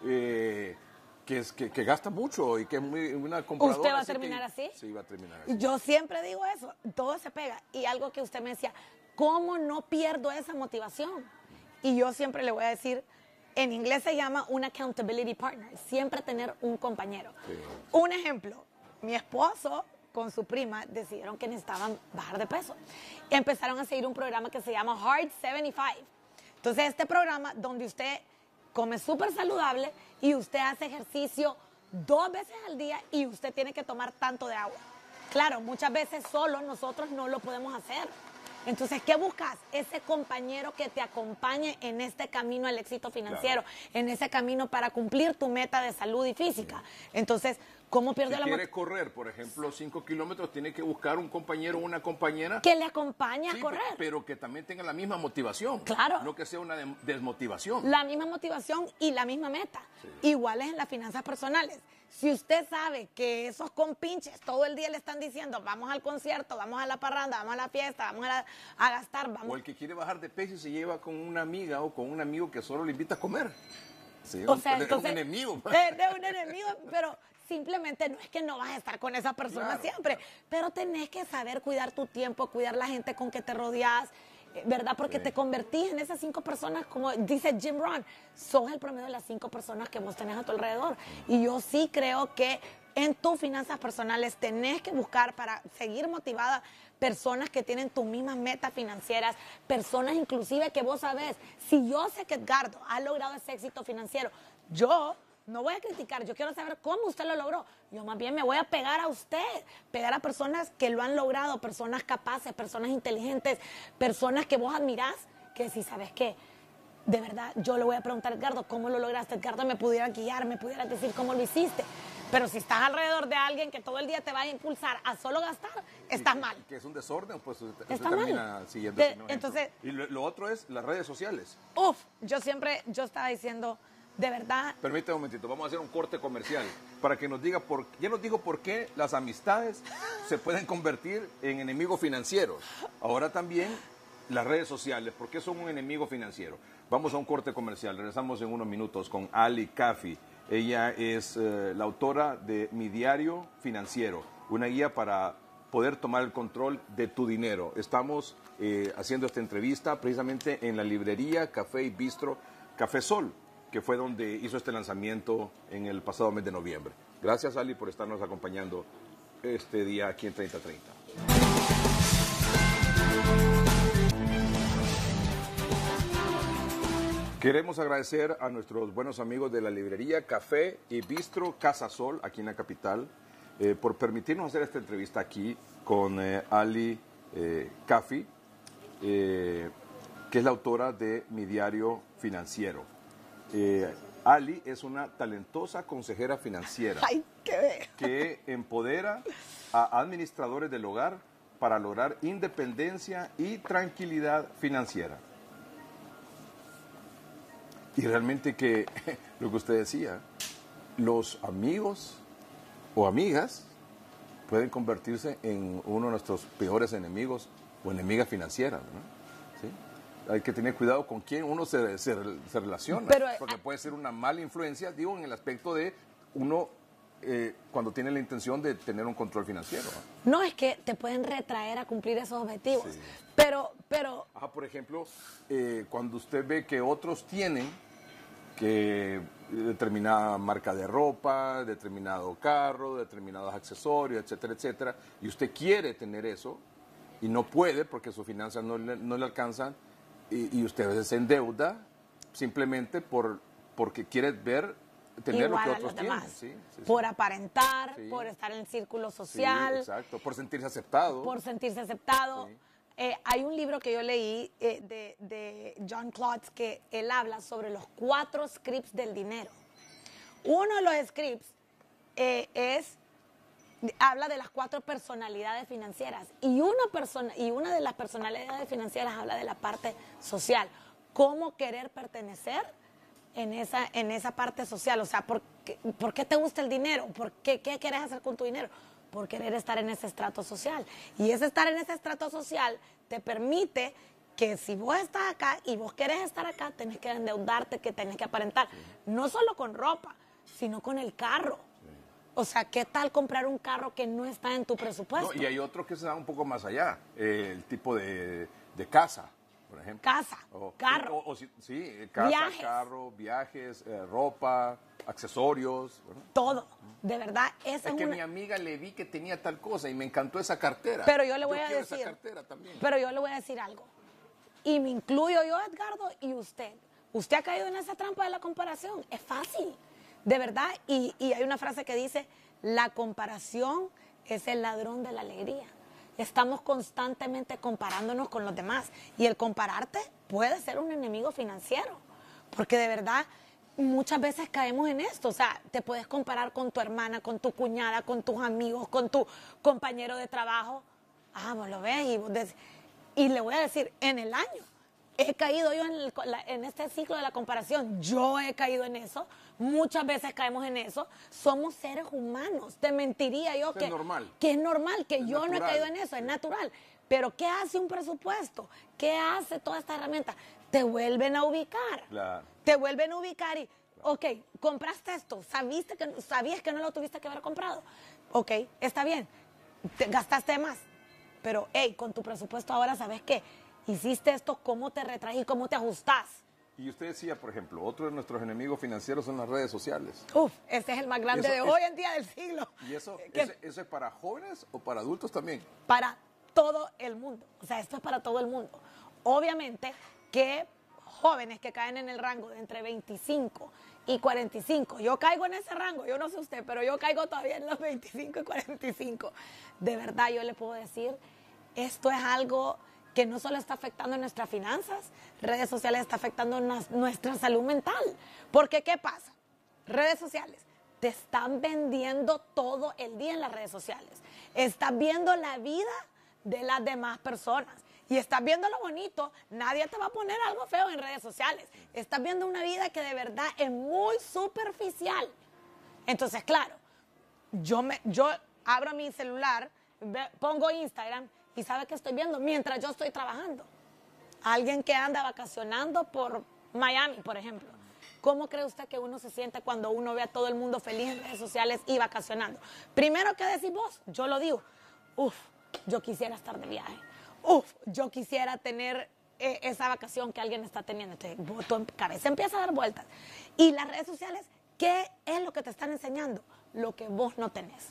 [SPEAKER 2] eh, que, es, que, que gasta mucho y que es muy, una compradora?
[SPEAKER 4] ¿Usted va a
[SPEAKER 2] así
[SPEAKER 4] terminar
[SPEAKER 2] que,
[SPEAKER 4] así?
[SPEAKER 2] Sí, va a terminar así.
[SPEAKER 4] Yo siempre digo eso, todo se pega. Y algo que usted me decía, ¿cómo no pierdo esa motivación? Y yo siempre le voy a decir, en inglés se llama un accountability partner, siempre tener un compañero. Sí. Un ejemplo, mi esposo con su prima decidieron que necesitaban bajar de peso. Empezaron a seguir un programa que se llama Hard setenta y cinco. Entonces, este programa donde usted come súper saludable y usted hace ejercicio dos veces al día y usted tiene que tomar tanto de agua. Claro, muchas veces solo nosotros no lo podemos hacer. Entonces, ¿qué buscas? Ese compañero que te acompañe en este camino al éxito financiero, claro, en ese camino para cumplir tu meta de salud y física. Entonces, ¿cómo pierde
[SPEAKER 2] si
[SPEAKER 4] la
[SPEAKER 2] quiere correr, por ejemplo, cinco kilómetros, tiene que buscar un compañero o una compañera
[SPEAKER 4] que le acompañe
[SPEAKER 2] sí,
[SPEAKER 4] a correr.
[SPEAKER 2] Pero que también tenga la misma motivación.
[SPEAKER 4] Claro.
[SPEAKER 2] No que sea una desmotivación.
[SPEAKER 4] La misma motivación y la misma meta. Sí. Iguales en las finanzas personales. Si usted sabe que esos compinches todo el día le están diciendo, vamos al concierto, vamos a la parranda, vamos a la fiesta, vamos a, la, a gastar, vamos...
[SPEAKER 2] O el que quiere bajar de peso y se lleva con una amiga o con un amigo que solo le invita a comer. Sí,
[SPEAKER 4] o sea,
[SPEAKER 2] es
[SPEAKER 4] entonces,
[SPEAKER 2] un enemigo.
[SPEAKER 4] Es de un enemigo, pero simplemente no es que no vas a estar con esa persona claro, siempre, claro. Pero tenés que saber cuidar tu tiempo, cuidar la gente con que te rodeas, ¿verdad? Porque sí. Te convertís en esas cinco personas, como dice Jim Rohn, sos el promedio de las cinco personas que vos tenés a tu alrededor. Y yo sí creo que en tus finanzas personales tenés que buscar para seguir motivada personas que tienen tus mismas metas financieras, personas inclusive que vos sabés, si yo sé que Edgardo ha logrado ese éxito financiero, yo no voy a criticar, yo quiero saber cómo usted lo logró. Yo más bien me voy a pegar a usted, pegar a personas que lo han logrado, personas capaces, personas inteligentes, personas que vos admirás, que si sabes qué, de verdad, yo le voy a preguntar a Edgardo, ¿cómo lo lograste? Edgardo me pudiera guiar, me pudiera decir cómo lo hiciste. Pero si estás alrededor de alguien que todo el día te va a impulsar a solo gastar, estás
[SPEAKER 2] que,
[SPEAKER 4] mal.
[SPEAKER 2] Que es un desorden, pues usted
[SPEAKER 4] está
[SPEAKER 2] termina
[SPEAKER 4] mal.
[SPEAKER 2] siguiendo.
[SPEAKER 4] De, entonces,
[SPEAKER 2] y lo, lo otro es las redes sociales.
[SPEAKER 4] Uf, yo siempre, yo estaba diciendo... De verdad.
[SPEAKER 2] Permítame un momentito, vamos a hacer un corte comercial para que nos diga, por, ya nos dijo por qué las amistades se pueden convertir en enemigos financieros. Ahora también las redes sociales, ¿por qué son un enemigo financiero? Vamos a un corte comercial, regresamos en unos minutos con Ali Cafi. Ella es eh, la autora de Mi Diario Financiero, una guía para poder tomar el control de tu dinero. Estamos eh, haciendo esta entrevista precisamente en la librería Café y Bistro Café Sol, que fue donde hizo este lanzamiento en el pasado mes de noviembre. Gracias, Ali, por estarnos acompañando este día aquí en treinta treinta. Queremos agradecer a nuestros buenos amigos de la librería Café y Bistro Casa Sol, aquí en la capital, eh, por permitirnos hacer esta entrevista aquí con eh, Ali eh, Cafi, eh, que es la autora de Mi Diario Financiero. Eh, Ali es una talentosa consejera financiera.
[SPEAKER 4] Ay, qué
[SPEAKER 2] que empodera a administradores del hogar para lograr independencia y tranquilidad financiera. Y realmente que, lo que usted decía, los amigos o amigas pueden convertirse en uno de nuestros peores enemigos o enemigas financieras, ¿no? ¿Sí? Hay que tener cuidado con quién uno se, se, se relaciona,
[SPEAKER 4] Pero,
[SPEAKER 2] porque puede ser una mala influencia, digo, en el aspecto de uno eh, cuando tiene la intención de tener un control financiero. ¿no?
[SPEAKER 4] No, es que te pueden retraer a cumplir esos objetivos,
[SPEAKER 2] Sí.
[SPEAKER 4] pero... pero
[SPEAKER 2] Ajá, por ejemplo, eh, cuando usted ve que otros tienen que determinada marca de ropa, determinado carro, determinados accesorios, etcétera, etcétera, y usted quiere tener eso y no puede porque sus finanzas no le, no le alcanzan, y, y usted a veces se endeuda simplemente por, porque quiere ver, tener
[SPEAKER 4] igual
[SPEAKER 2] lo que
[SPEAKER 4] a
[SPEAKER 2] otros
[SPEAKER 4] los
[SPEAKER 2] tienen.
[SPEAKER 4] demás.
[SPEAKER 2] Sí, sí,
[SPEAKER 4] por
[SPEAKER 2] sí.
[SPEAKER 4] aparentar,
[SPEAKER 2] Sí.
[SPEAKER 4] por estar en el círculo
[SPEAKER 2] Sí,
[SPEAKER 4] social,
[SPEAKER 2] exacto, por sentirse aceptado.
[SPEAKER 4] por sentirse aceptado.
[SPEAKER 2] Sí.
[SPEAKER 4] Eh, hay un libro que yo leí eh, de, de John Klotz que él habla sobre los cuatro scripts del dinero. Uno de los scripts eh, es habla de las cuatro personalidades financieras y una persona y una de las personalidades financieras habla de la parte social, cómo querer pertenecer en esa en esa parte social, o sea, ¿por qué, ¿por qué te gusta el dinero? ¿Por qué qué quieres hacer con tu dinero? por querer estar en ese estrato social. Y ese estar en ese estrato social te permite que si vos estás acá y vos querés estar acá, tenés que endeudarte, que tenés que aparentar. Sí. No solo con ropa, sino con el carro. Sí. O sea, ¿qué tal comprar un carro que no está en tu presupuesto?
[SPEAKER 2] No, y hay otros que se dan un poco más allá. Eh, el tipo de, de casa, por ejemplo.
[SPEAKER 4] Casa,
[SPEAKER 2] o,
[SPEAKER 4] carro.
[SPEAKER 2] O, o, sí, casa,
[SPEAKER 4] viajes.
[SPEAKER 2] carro, viajes, eh, ropa, accesorios. ¿Verdad?
[SPEAKER 4] Todo. De verdad, esa
[SPEAKER 2] es,
[SPEAKER 4] es
[SPEAKER 2] que
[SPEAKER 4] una...
[SPEAKER 2] mi amiga le vi que tenía tal cosa y me encantó esa cartera.
[SPEAKER 4] Pero yo le voy
[SPEAKER 2] yo
[SPEAKER 4] a
[SPEAKER 2] quiero
[SPEAKER 4] decir...
[SPEAKER 2] esa cartera también.
[SPEAKER 4] Pero yo le voy a decir algo. Y me incluyo yo, Edgardo, y usted. Usted ha caído en esa trampa de la comparación. Es fácil, de verdad. Y, y hay una frase que dice, la comparación es el ladrón de la alegría. Estamos constantemente comparándonos con los demás. Y el compararte puede ser un enemigo financiero. Porque de verdad, muchas veces caemos en esto. O sea, te puedes comparar con tu hermana, con tu cuñada, con tus amigos, con tu compañero de trabajo. Ah, vos lo ves y vos decís... Y le voy a decir, en el año, he caído yo en, el, en este ciclo de la comparación. Yo he caído en eso. Muchas veces caemos en eso. Somos seres humanos. Te mentiría yo
[SPEAKER 2] es
[SPEAKER 4] que,
[SPEAKER 2] normal.
[SPEAKER 4] que es normal, que
[SPEAKER 2] es
[SPEAKER 4] yo
[SPEAKER 2] natural.
[SPEAKER 4] no he caído en eso. Es natural. Pero ¿qué hace un presupuesto? ¿Qué hace toda esta herramienta? Te vuelven a ubicar.
[SPEAKER 2] Claro.
[SPEAKER 4] Te vuelven a ubicar y, ok, compraste esto. ¿Sabiste que, ¿Sabías que no lo tuviste que haber comprado? Ok, está bien. Te gastaste más. Pero, hey, con tu presupuesto ahora, ¿sabes qué? Hiciste esto, ¿cómo te retraes y cómo te ajustás?
[SPEAKER 2] Y usted decía, por ejemplo, otro de nuestros enemigos financieros son las redes sociales.
[SPEAKER 4] Uf, ese es el más grande de
[SPEAKER 2] es,
[SPEAKER 4] hoy en día del siglo.
[SPEAKER 2] ¿Y eso,
[SPEAKER 4] ¿Qué?
[SPEAKER 2] ese, eso es para jóvenes o para adultos también?
[SPEAKER 4] Para todo el mundo. O sea, esto es para todo el mundo. Obviamente que jóvenes que caen en el rango de entre veinticinco y cuarenta y cinco. Yo caigo en ese rango, yo no sé usted, pero yo caigo todavía en los veinticinco y cuarenta y cinco. De verdad, yo le puedo decir, esto es algo que no solo está afectando nuestras finanzas, redes sociales está afectando nuestra salud mental. Porque, ¿qué pasa? Redes sociales, te están vendiendo todo el día en las redes sociales. Estás viendo la vida de las demás personas. Y estás viendo lo bonito, nadie te va a poner algo feo en redes sociales. Estás viendo una vida que de verdad es muy superficial. Entonces, claro, yo, me, yo abro mi celular, ve, pongo Instagram y ¿sabe qué estoy viendo? Mientras yo estoy trabajando. Alguien que anda vacacionando por Miami, por ejemplo. ¿Cómo cree usted que uno se siente cuando uno ve a todo el mundo feliz en redes sociales y vacacionando? Primero, ¿qué decís vos? Yo lo digo. Uf, yo quisiera estar de viaje. Uf, yo quisiera tener eh, esa vacación que alguien está teniendo. Entonces, tu cabeza empieza a dar vueltas. Y las redes sociales, ¿qué es lo que te están enseñando? Lo que vos no tenés.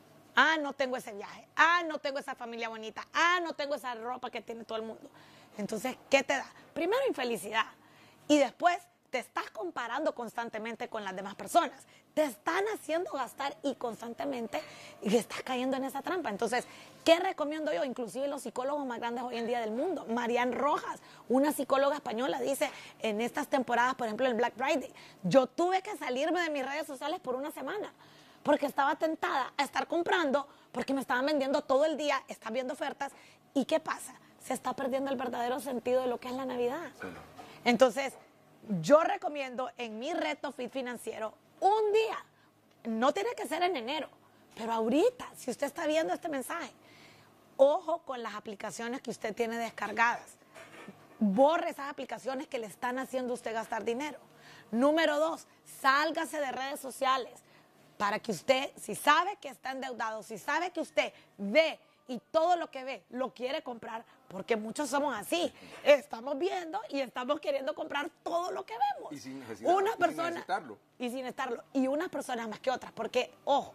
[SPEAKER 4] Ah, no tengo ese viaje. Ah, no tengo esa familia bonita. Ah, no tengo esa ropa que tiene todo el mundo. Entonces, ¿qué te da? Primero, infelicidad. Y después, te estás comparando constantemente con las demás personas. Te están haciendo gastar y constantemente y estás cayendo en esa trampa. Entonces, ¿qué recomiendo yo? Inclusive los psicólogos más grandes hoy en día del mundo. Marian Rojas, una psicóloga española, dice en estas temporadas, por ejemplo, el Black Friday, yo tuve que salirme de mis redes sociales por una semana porque estaba tentada a estar comprando porque me estaban vendiendo todo el día, están viendo ofertas. ¿Y qué pasa? Se está perdiendo el verdadero sentido de lo que es la Navidad. Sí. Entonces, yo recomiendo en mi reto Fit Financiero un día, no tiene que ser en enero, pero ahorita, si usted está viendo este mensaje, ojo con las aplicaciones que usted tiene descargadas. Borre esas aplicaciones que le están haciendo a usted gastar dinero. Número dos, sálgase de redes sociales para que usted, si sabe que está endeudado, si sabe que usted ve y todo lo que ve lo quiere comprar, porque muchos somos así. Estamos viendo y estamos queriendo comprar todo lo que vemos.
[SPEAKER 2] Y sin necesidad,
[SPEAKER 4] una
[SPEAKER 2] y
[SPEAKER 4] persona,
[SPEAKER 2] sin necesitarlo.
[SPEAKER 4] Y sin estarlo. Y unas personas más que otras. Porque, ojo,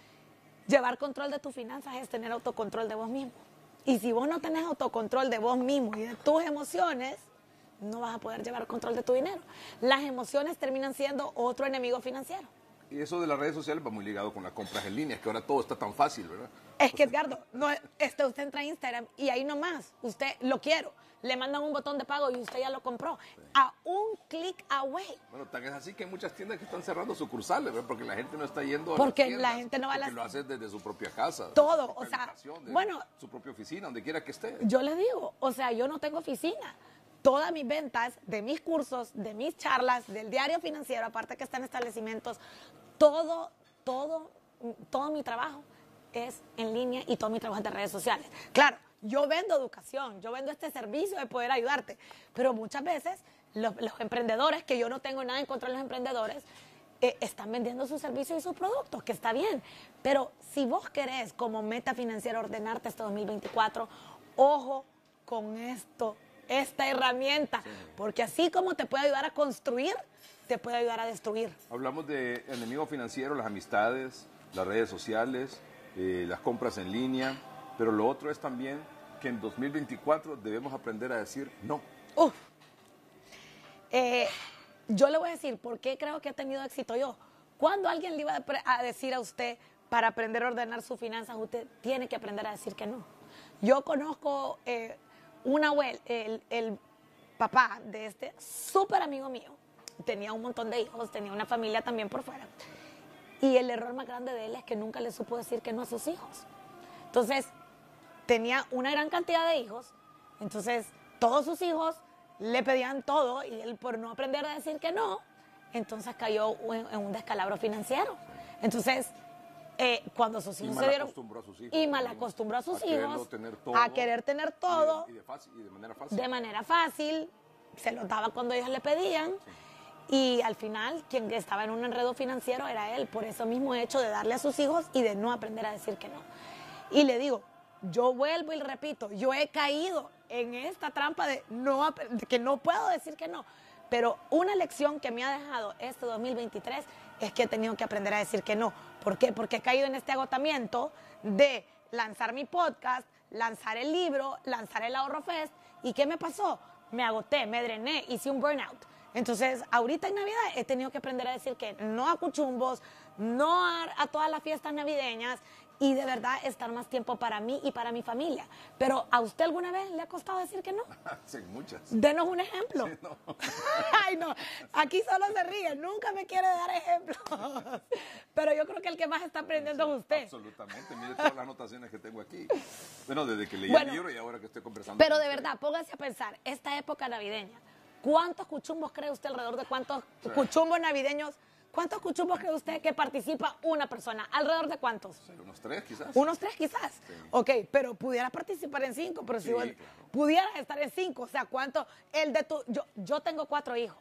[SPEAKER 4] llevar control de tus finanzas es tener autocontrol de vos mismo. Y si vos no tenés autocontrol de vos mismo y de tus emociones, no vas a poder llevar control de tu dinero. Las emociones terminan siendo otro enemigo financiero.
[SPEAKER 2] Y eso de las redes sociales va muy ligado con las compras en línea, es que ahora todo está tan fácil, ¿verdad?
[SPEAKER 4] Es que, Edgardo, no, este, usted entra a Instagram y ahí nomás, usted lo quiero, le mandan un botón de pago y usted ya lo compró. Sí. A un clic away.
[SPEAKER 2] Bueno, tan es así que hay muchas tiendas que están cerrando sucursales, ¿verdad? Porque la gente no está yendo a
[SPEAKER 4] porque
[SPEAKER 2] las tiendas,
[SPEAKER 4] la gente no va a las...
[SPEAKER 2] lo hace desde su propia casa.
[SPEAKER 4] Todo, o sea, bueno,
[SPEAKER 2] su propia oficina, donde quiera que esté.
[SPEAKER 4] Yo le digo, o sea, yo no tengo oficina. Todas mis ventas de mis cursos, de mis charlas, del diario financiero, aparte que está en establecimientos, todo, todo, todo mi trabajo es en línea y todo mi trabajo es de redes sociales. Claro, yo vendo educación, yo vendo este servicio de poder ayudarte, pero muchas veces los, los emprendedores, que yo no tengo nada en contra de los emprendedores, eh, están vendiendo sus servicios y sus productos, que está bien. Pero si vos querés como meta financiera ordenarte este dos mil veinticuatro, ojo con esto, esta herramienta, sí. Porque así como te puede ayudar a construir, te puede ayudar a destruir.
[SPEAKER 2] Hablamos de enemigo financiero, las amistades, las redes sociales, eh, las compras en línea, pero lo otro es también que en dos mil veinticuatro debemos aprender a decir no.
[SPEAKER 4] Uf. Eh, yo le voy a decir por qué creo que he tenido éxito yo. Cuando alguien le iba a decir a usted, para aprender a ordenar sus finanzas, usted tiene que aprender a decir que no. Yo conozco eh, una abuela, el, el papá de este súper amigo mío, tenía un montón de hijos, tenía una familia también por fuera. Y el error más grande de él es que nunca le supo decir que no a sus hijos. Entonces, tenía una gran cantidad de hijos, entonces todos sus hijos le pedían todo y él, por no aprender a decir que no, entonces cayó en, en un descalabro financiero. Entonces, eh, cuando sus hijos
[SPEAKER 2] y
[SPEAKER 4] se dieron...
[SPEAKER 2] a sus hijos,
[SPEAKER 4] y mal acostumbró a sus
[SPEAKER 2] a
[SPEAKER 4] hijos
[SPEAKER 2] tener todo,
[SPEAKER 4] a querer tener todo.
[SPEAKER 2] Y de, y de, fácil, y de manera fácil.
[SPEAKER 4] De manera fácil, se los daba cuando ellos le pedían. Sí. Y al final, quien estaba en un enredo financiero era él, por eso mismo hecho de darle a sus hijos y de no aprender a decir que no. Y le digo, yo vuelvo y repito, yo he caído en esta trampa de, no, de que no puedo decir que no. Pero una lección que me ha dejado este dos mil veintitrés es que he tenido que aprender a decir que no. ¿Por qué? Porque he caído en este agotamiento de lanzar mi podcast, lanzar el libro, lanzar el Ahorro Fest. ¿Y qué me pasó? Me agoté, me drené, hice un burnout. Entonces, ahorita en Navidad he tenido que aprender a decir que no a cuchumbos, no a, a todas las fiestas navideñas y de verdad estar más tiempo para mí y para mi familia. Pero, ¿a usted alguna vez le ha costado decir que no?
[SPEAKER 2] Sí, muchas.
[SPEAKER 4] Denos un ejemplo.
[SPEAKER 2] Sí, no.
[SPEAKER 4] Ay, no, aquí solo se ríe, nunca me quiere dar ejemplos. Pero yo creo que el que más está aprendiendo
[SPEAKER 2] sí,
[SPEAKER 4] es usted.
[SPEAKER 2] Absolutamente, mire todas las anotaciones que tengo aquí. Bueno, desde que leí
[SPEAKER 4] bueno,
[SPEAKER 2] el libro y ahora que estoy conversando.
[SPEAKER 4] Pero de verdad, póngase a pensar, esta época navideña, ¿cuántos cuchumbos cree usted alrededor de cuántos sí. cuchumbos navideños? ¿Cuántos cuchumbos cree usted que participa una persona? ¿Alrededor de cuántos?
[SPEAKER 2] Sí, unos tres quizás.
[SPEAKER 4] Unos tres quizás.
[SPEAKER 2] Sí.
[SPEAKER 4] Ok, pero pudiera participar en cinco, pero
[SPEAKER 2] sí,
[SPEAKER 4] si
[SPEAKER 2] claro.
[SPEAKER 4] pudieras estar en cinco, o sea, ¿cuánto? El de tu, yo, yo tengo cuatro hijos.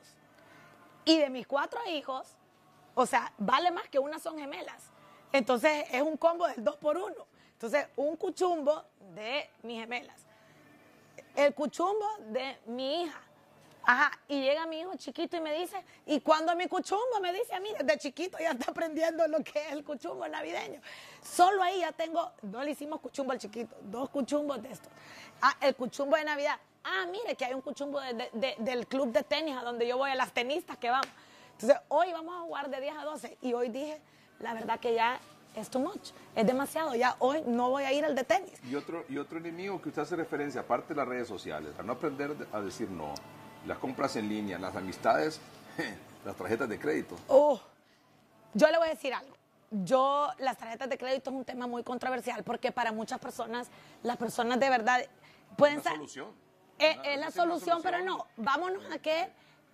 [SPEAKER 4] Y de mis cuatro hijos, o sea, vale más que una son gemelas. Entonces, es un combo del dos por uno. Entonces, un cuchumbo de mis gemelas. El cuchumbo de mi hija. Ajá, y llega mi hijo chiquito y me dice, ¿y cuándo mi cuchumbo? Me dice a mí, desde chiquito ya está aprendiendo lo que es el cuchumbo navideño. Solo ahí ya tengo, no le hicimos cuchumbo al chiquito, dos cuchumbos de estos. Ah, el cuchumbo de Navidad. Ah, mire que hay un cuchumbo de, de, de, del club de tenis a donde yo voy, a las tenistas que vamos. Entonces, hoy vamos a jugar de diez a doce y hoy dije, la verdad que ya es too much, es demasiado, ya hoy no voy a ir al de tenis.
[SPEAKER 2] Y otro, y otro enemigo que usted hace referencia, aparte de las redes sociales, a no aprender a decir no. Las compras en línea, las amistades, las tarjetas de crédito.
[SPEAKER 4] Oh, yo le voy a decir algo. Yo, las tarjetas de crédito es un tema muy controversial porque para muchas personas, las personas de verdad pueden ser...
[SPEAKER 2] Es la solución.
[SPEAKER 4] Es, una, es la solución, pero no. Vámonos a que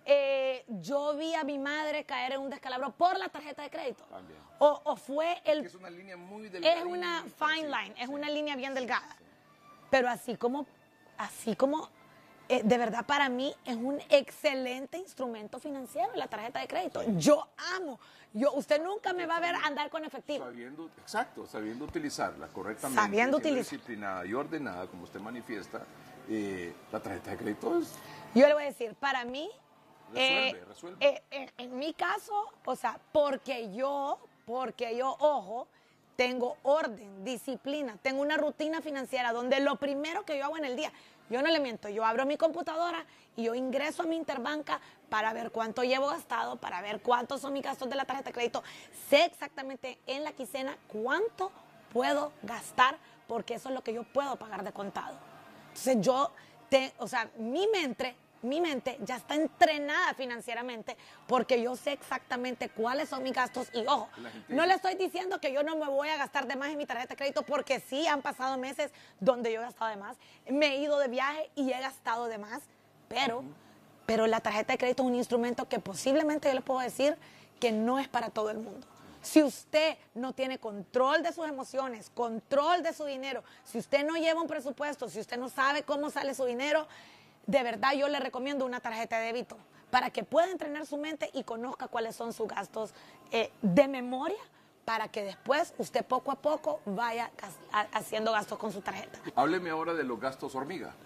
[SPEAKER 4] eh, yo vi a mi madre caer en un descalabro por la tarjeta de crédito.
[SPEAKER 2] También.
[SPEAKER 4] O, o fue el...
[SPEAKER 2] Es, es una línea muy delgada.
[SPEAKER 4] Es una fine line,
[SPEAKER 2] sí,
[SPEAKER 4] es
[SPEAKER 2] sí.
[SPEAKER 4] una línea bien delgada.
[SPEAKER 2] Sí.
[SPEAKER 4] Pero así como, así como... Eh, de verdad, para mí es un excelente instrumento financiero la tarjeta de crédito. Yo amo. Yo, usted nunca me va a ver andar con efectivo.
[SPEAKER 2] Sabiendo, exacto, sabiendo utilizarla correctamente,
[SPEAKER 4] sabiendo utilizar.
[SPEAKER 2] disciplinada y ordenada, como usted manifiesta, eh, la tarjeta de crédito es...
[SPEAKER 4] Yo le voy a decir, para mí,
[SPEAKER 2] resuelve,
[SPEAKER 4] eh,
[SPEAKER 2] resuelve.
[SPEAKER 4] Eh, en, en mi caso, o sea, porque yo, porque yo, ojo, tengo orden, disciplina, tengo una rutina financiera donde lo primero que yo hago en el día, yo no le miento, yo abro mi computadora y yo ingreso a mi interbanca para ver cuánto llevo gastado, para ver cuántos son mis gastos de la tarjeta de crédito. Sé exactamente en la quincena cuánto puedo gastar porque eso es lo que yo puedo pagar de contado. Entonces yo, te, o sea, mi mente, mi mente ya está entrenada financieramente porque yo sé exactamente cuáles son mis gastos y ojo, no le estoy diciendo que yo no me voy a gastar de más en mi tarjeta de crédito porque sí han pasado meses donde yo he gastado de más, me he ido de viaje y he gastado de más, pero, uh-huh. pero la tarjeta de crédito es un instrumento que posiblemente yo les puedo decir que no es para todo el mundo. Si usted no tiene control de sus emociones, control de su dinero, si usted no lleva un presupuesto, si usted no sabe cómo sale su dinero, de verdad yo le recomiendo una tarjeta de débito para que pueda entrenar su mente y conozca cuáles son sus gastos eh, de memoria, para que después usted poco a poco vaya haciendo gastos con su tarjeta.
[SPEAKER 2] Hábleme ahora de los gastos hormiga.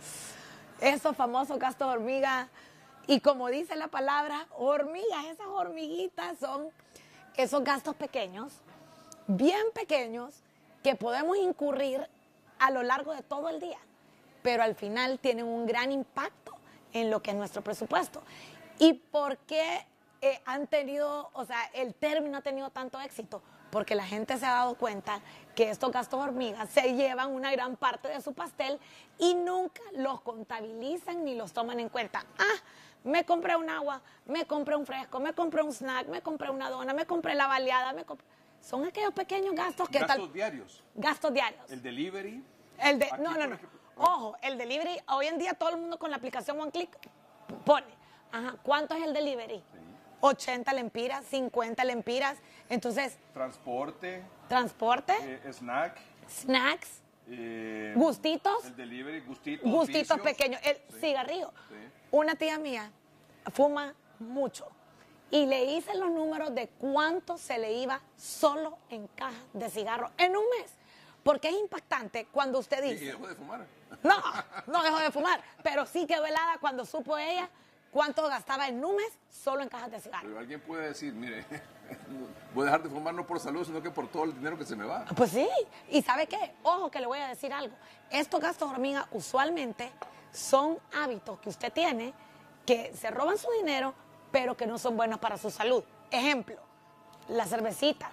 [SPEAKER 4] Esos famosos gastos hormiga, y como dice la palabra, hormigas, esas hormiguitas son esos gastos pequeños, bien pequeños, que podemos incurrir a lo largo de todo el día, pero al final tienen un gran impacto en lo que es nuestro presupuesto. ¿Y por qué eh, han tenido, o sea, el término ha tenido tanto éxito? Porque la gente se ha dado cuenta que estos gastos hormigas se llevan una gran parte de su pastel y nunca los contabilizan ni los toman en cuenta. Ah, me compré un agua, me compré un fresco, me compré un snack, me compré una dona, me compré la baleada, me compré... Son aquellos pequeños gastos que
[SPEAKER 2] gastos
[SPEAKER 4] tal...
[SPEAKER 2] diarios.
[SPEAKER 4] Gastos diarios.
[SPEAKER 2] El delivery.
[SPEAKER 4] El de...
[SPEAKER 2] Aquí,
[SPEAKER 4] No, no, no.
[SPEAKER 2] ejemplo,
[SPEAKER 4] Ojo, el delivery, hoy en día todo el mundo con la aplicación One Click pone, ajá, ¿cuánto es el delivery? Sí. ochenta lempiras, cincuenta lempiras. Entonces...
[SPEAKER 2] Transporte.
[SPEAKER 4] Transporte.
[SPEAKER 2] Eh, snack.
[SPEAKER 4] Snacks.
[SPEAKER 2] Eh,
[SPEAKER 4] gustitos.
[SPEAKER 2] El delivery, gustitos.
[SPEAKER 4] Gustitos
[SPEAKER 2] vicios.
[SPEAKER 4] pequeños. El
[SPEAKER 2] Sí.
[SPEAKER 4] cigarrillo.
[SPEAKER 2] Sí.
[SPEAKER 4] Una tía mía fuma mucho y le hice los números de cuánto se le iba solo en cajas de cigarro en un mes. Porque es impactante cuando usted dice...
[SPEAKER 2] ¿Y dejó de fumar?
[SPEAKER 4] No, no dejó de fumar, pero sí quedó helada cuando supo ella cuánto gastaba en un mes solo en cajas de cigarro.
[SPEAKER 2] Pero alguien puede decir, mire, voy a dejar de fumar no por salud, sino que por todo el dinero que se me va.
[SPEAKER 4] Pues sí, y ¿sabe qué? Ojo que le voy a decir algo. Estos gastos hormiga usualmente son hábitos que usted tiene que se roban su dinero, pero que no son buenos para su salud. Ejemplo, la cervecita,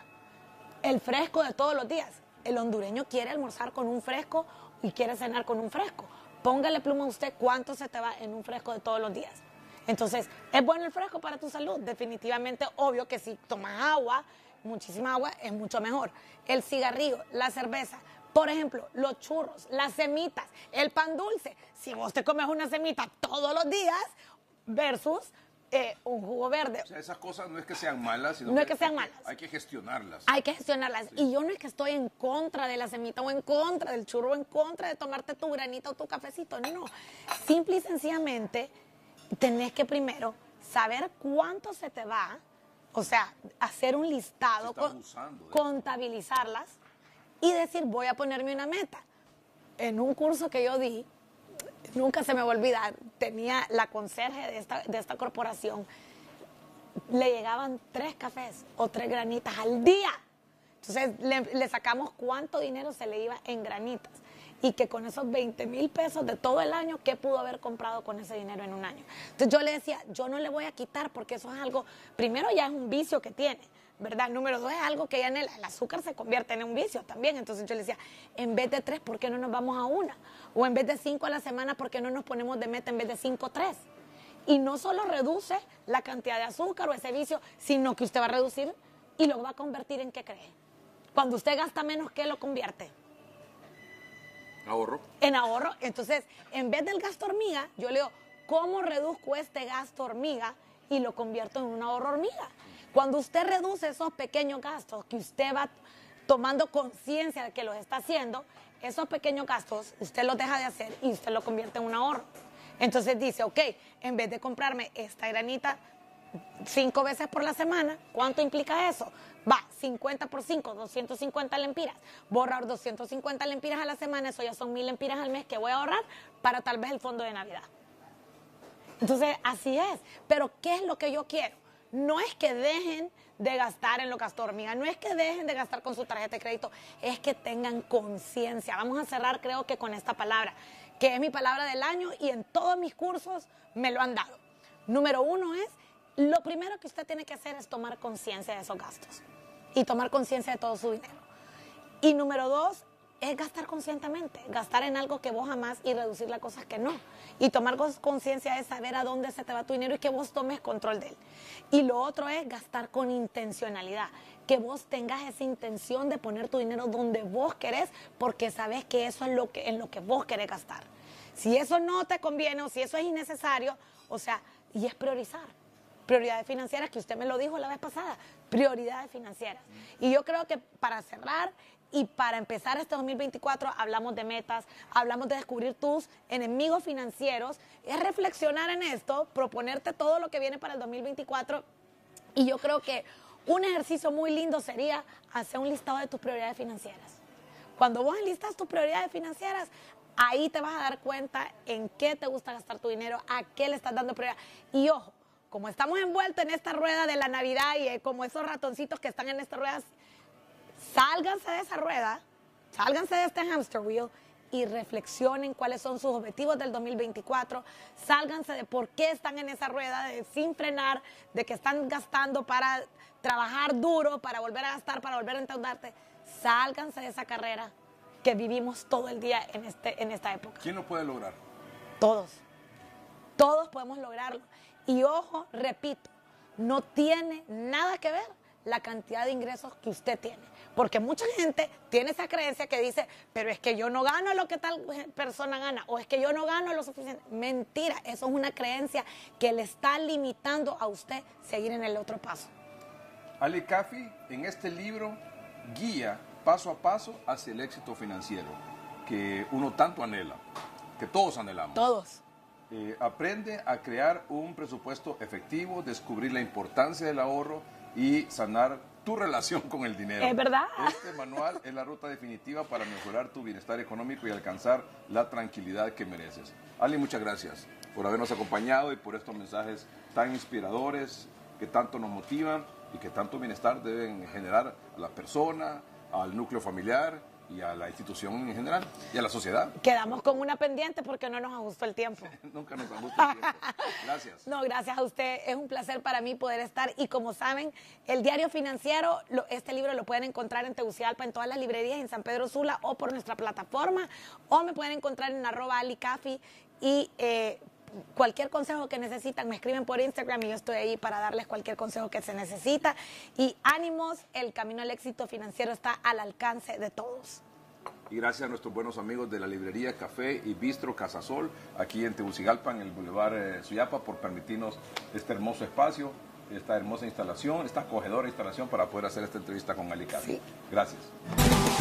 [SPEAKER 4] el fresco de todos los días. El hondureño quiere almorzar con un fresco y quiere cenar con un fresco. Póngale pluma a usted cuánto se te va en un fresco de todos los días. Entonces, ¿es bueno el fresco para tu salud? Definitivamente, obvio que si tomas agua, muchísima agua, es mucho mejor. El cigarrillo, la cerveza, por ejemplo, los churros, las semitas, el pan dulce. Si vos te comes una semita todos los días versus eh, un jugo verde.
[SPEAKER 2] O sea, esas cosas no es que sean malas, sino
[SPEAKER 4] no
[SPEAKER 2] que,
[SPEAKER 4] es que sean
[SPEAKER 2] hay
[SPEAKER 4] malas.
[SPEAKER 2] Que, hay que gestionarlas.
[SPEAKER 4] Hay que gestionarlas. Sí. Y yo no es que estoy en contra de la semita o en contra del churro o en contra de tomarte tu granita o tu cafecito. No. Simple y sencillamente tenés que primero saber cuánto se te va, o sea, hacer un listado, con, contabilizarlas y decir, voy a ponerme una meta. En un curso que yo di, nunca se me va a olvidar, tenía la conserje de esta, de esta corporación, le llegaban tres cafés o tres granitas al día. Entonces le, le sacamos cuánto dinero se le iba en granitas y que con esos veinte mil pesos de todo el año, ¿qué pudo haber comprado con ese dinero en un año? Entonces yo le decía, yo no le voy a quitar porque eso es algo, primero ya es un vicio que tiene, ¿verdad? Número dos es algo que ya en el, el azúcar se convierte en un vicio también. Entonces yo le decía, en vez de tres, ¿por qué no nos vamos a una? O en vez de cinco a la semana, ¿por qué no nos ponemos de meta en vez de cinco, tres? Y no solo reduce la cantidad de azúcar o ese vicio, sino que usted va a reducir y lo va a convertir en, ¿qué cree? Cuando usted gasta menos, ¿qué lo convierte?
[SPEAKER 2] Ahorro.
[SPEAKER 4] En ahorro. Entonces, en vez del gasto hormiga, yo le digo, ¿cómo reduzco este gasto hormiga y lo convierto en un ahorro hormiga? Cuando usted reduce esos pequeños gastos que usted va tomando conciencia de que los está haciendo, esos pequeños gastos usted los deja de hacer y usted lo convierte en un ahorro. Entonces dice, ok, en vez de comprarme esta granita cinco veces por la semana, ¿cuánto implica eso? Va, cincuenta por cinco, doscientas cincuenta lempiras. Voy a ahorrar doscientas cincuenta lempiras a la semana, eso ya son mil lempiras al mes que voy a ahorrar para tal vez el fondo de Navidad. Entonces, así es. Pero, ¿qué es lo que yo quiero? No es que dejen de gastar en lo gasto hormiga, no es que dejen de gastar con su tarjeta de crédito, es que tengan conciencia. Vamos a cerrar, creo que con esta palabra, que es mi palabra del año y en todos mis cursos me lo han dado. Número uno es, lo primero que usted tiene que hacer es tomar conciencia de esos gastos y tomar conciencia de todo su dinero. Y número dos es gastar conscientemente, gastar en algo que vos amás y reducir las cosas que no. Y tomar conciencia es saber a dónde se te va tu dinero y que vos tomes control de él. Y lo otro es gastar con intencionalidad, que vos tengas esa intención de poner tu dinero donde vos querés, porque sabes que eso es lo que, en lo que vos querés gastar. Si eso no te conviene o si eso es innecesario, o sea, y es priorizar. prioridades financieras, que usted me lo dijo la vez pasada, prioridades financieras. Y yo creo que para cerrar y para empezar este dos mil veinticuatro hablamos de metas, hablamos de descubrir tus enemigos financieros, es reflexionar en esto, proponerte todo lo que viene para el dos mil veinticuatro y yo creo que un ejercicio muy lindo sería hacer un listado de tus prioridades financieras. Cuando vos enlistas tus prioridades financieras, ahí te vas a dar cuenta en qué te gusta gastar tu dinero, a qué le estás dando prioridad. Y ojo, como estamos envueltos en esta rueda de la Navidad y eh, como esos ratoncitos que están en esta rueda, sálganse de esa rueda, sálganse de este hamster wheel y reflexionen cuáles son sus objetivos del dos mil veinticuatro, sálganse de por qué están en esa rueda, de sin frenar, de que están gastando para trabajar duro, para volver a gastar, para volver a endeudarte. Sálganse de esa carrera que vivimos todo el día en, este, en esta época.
[SPEAKER 2] ¿Quién lo puede lograr?
[SPEAKER 4] Todos. Todos podemos lograrlo. Y ojo, repito, no tiene nada que ver la cantidad de ingresos que usted tiene. Porque mucha gente tiene esa creencia que dice, pero es que yo no gano lo que tal persona gana, o es que yo no gano lo suficiente. Mentira, eso es una creencia que le está limitando a usted seguir en el otro paso.
[SPEAKER 2] Ali Cafi, en este libro, guía paso a paso hacia el éxito financiero, que uno tanto anhela, que todos anhelamos.
[SPEAKER 4] Todos.
[SPEAKER 2] Eh, aprende a crear un presupuesto efectivo, descubrir la importancia del ahorro y sanar tu relación con el dinero.
[SPEAKER 4] Es verdad.
[SPEAKER 2] Este manual es la ruta definitiva para mejorar tu bienestar económico y alcanzar la tranquilidad que mereces. Ali, muchas gracias por habernos acompañado y por estos mensajes tan inspiradores que tanto nos motivan y que tanto bienestar deben generar a la persona, al núcleo familiar y a la institución en general y a la sociedad.
[SPEAKER 4] Quedamos con una pendiente porque no nos ajustó el tiempo.
[SPEAKER 2] Nunca nos ajusta el tiempo. Gracias.
[SPEAKER 4] No, gracias a usted. Es un placer para mí poder estar. Y como saben, el Diario Financiero, lo, este libro lo pueden encontrar en Tegucigalpa, en todas las librerías, en San Pedro Sula o por nuestra plataforma. O me pueden encontrar en arroba Ali Cafi y eh, cualquier consejo que necesitan, me escriben por Instagram y yo estoy ahí para darles cualquier consejo que se necesita. Y ánimos, el camino al éxito financiero está al alcance de todos.
[SPEAKER 2] Y gracias a nuestros buenos amigos de la librería Café y Bistro Casasol, aquí en Tegucigalpa, en el Boulevard eh, Suyapa, por permitirnos este hermoso espacio, esta hermosa instalación, esta acogedora instalación para poder hacer esta entrevista con Ali Cafi. Sí. Gracias.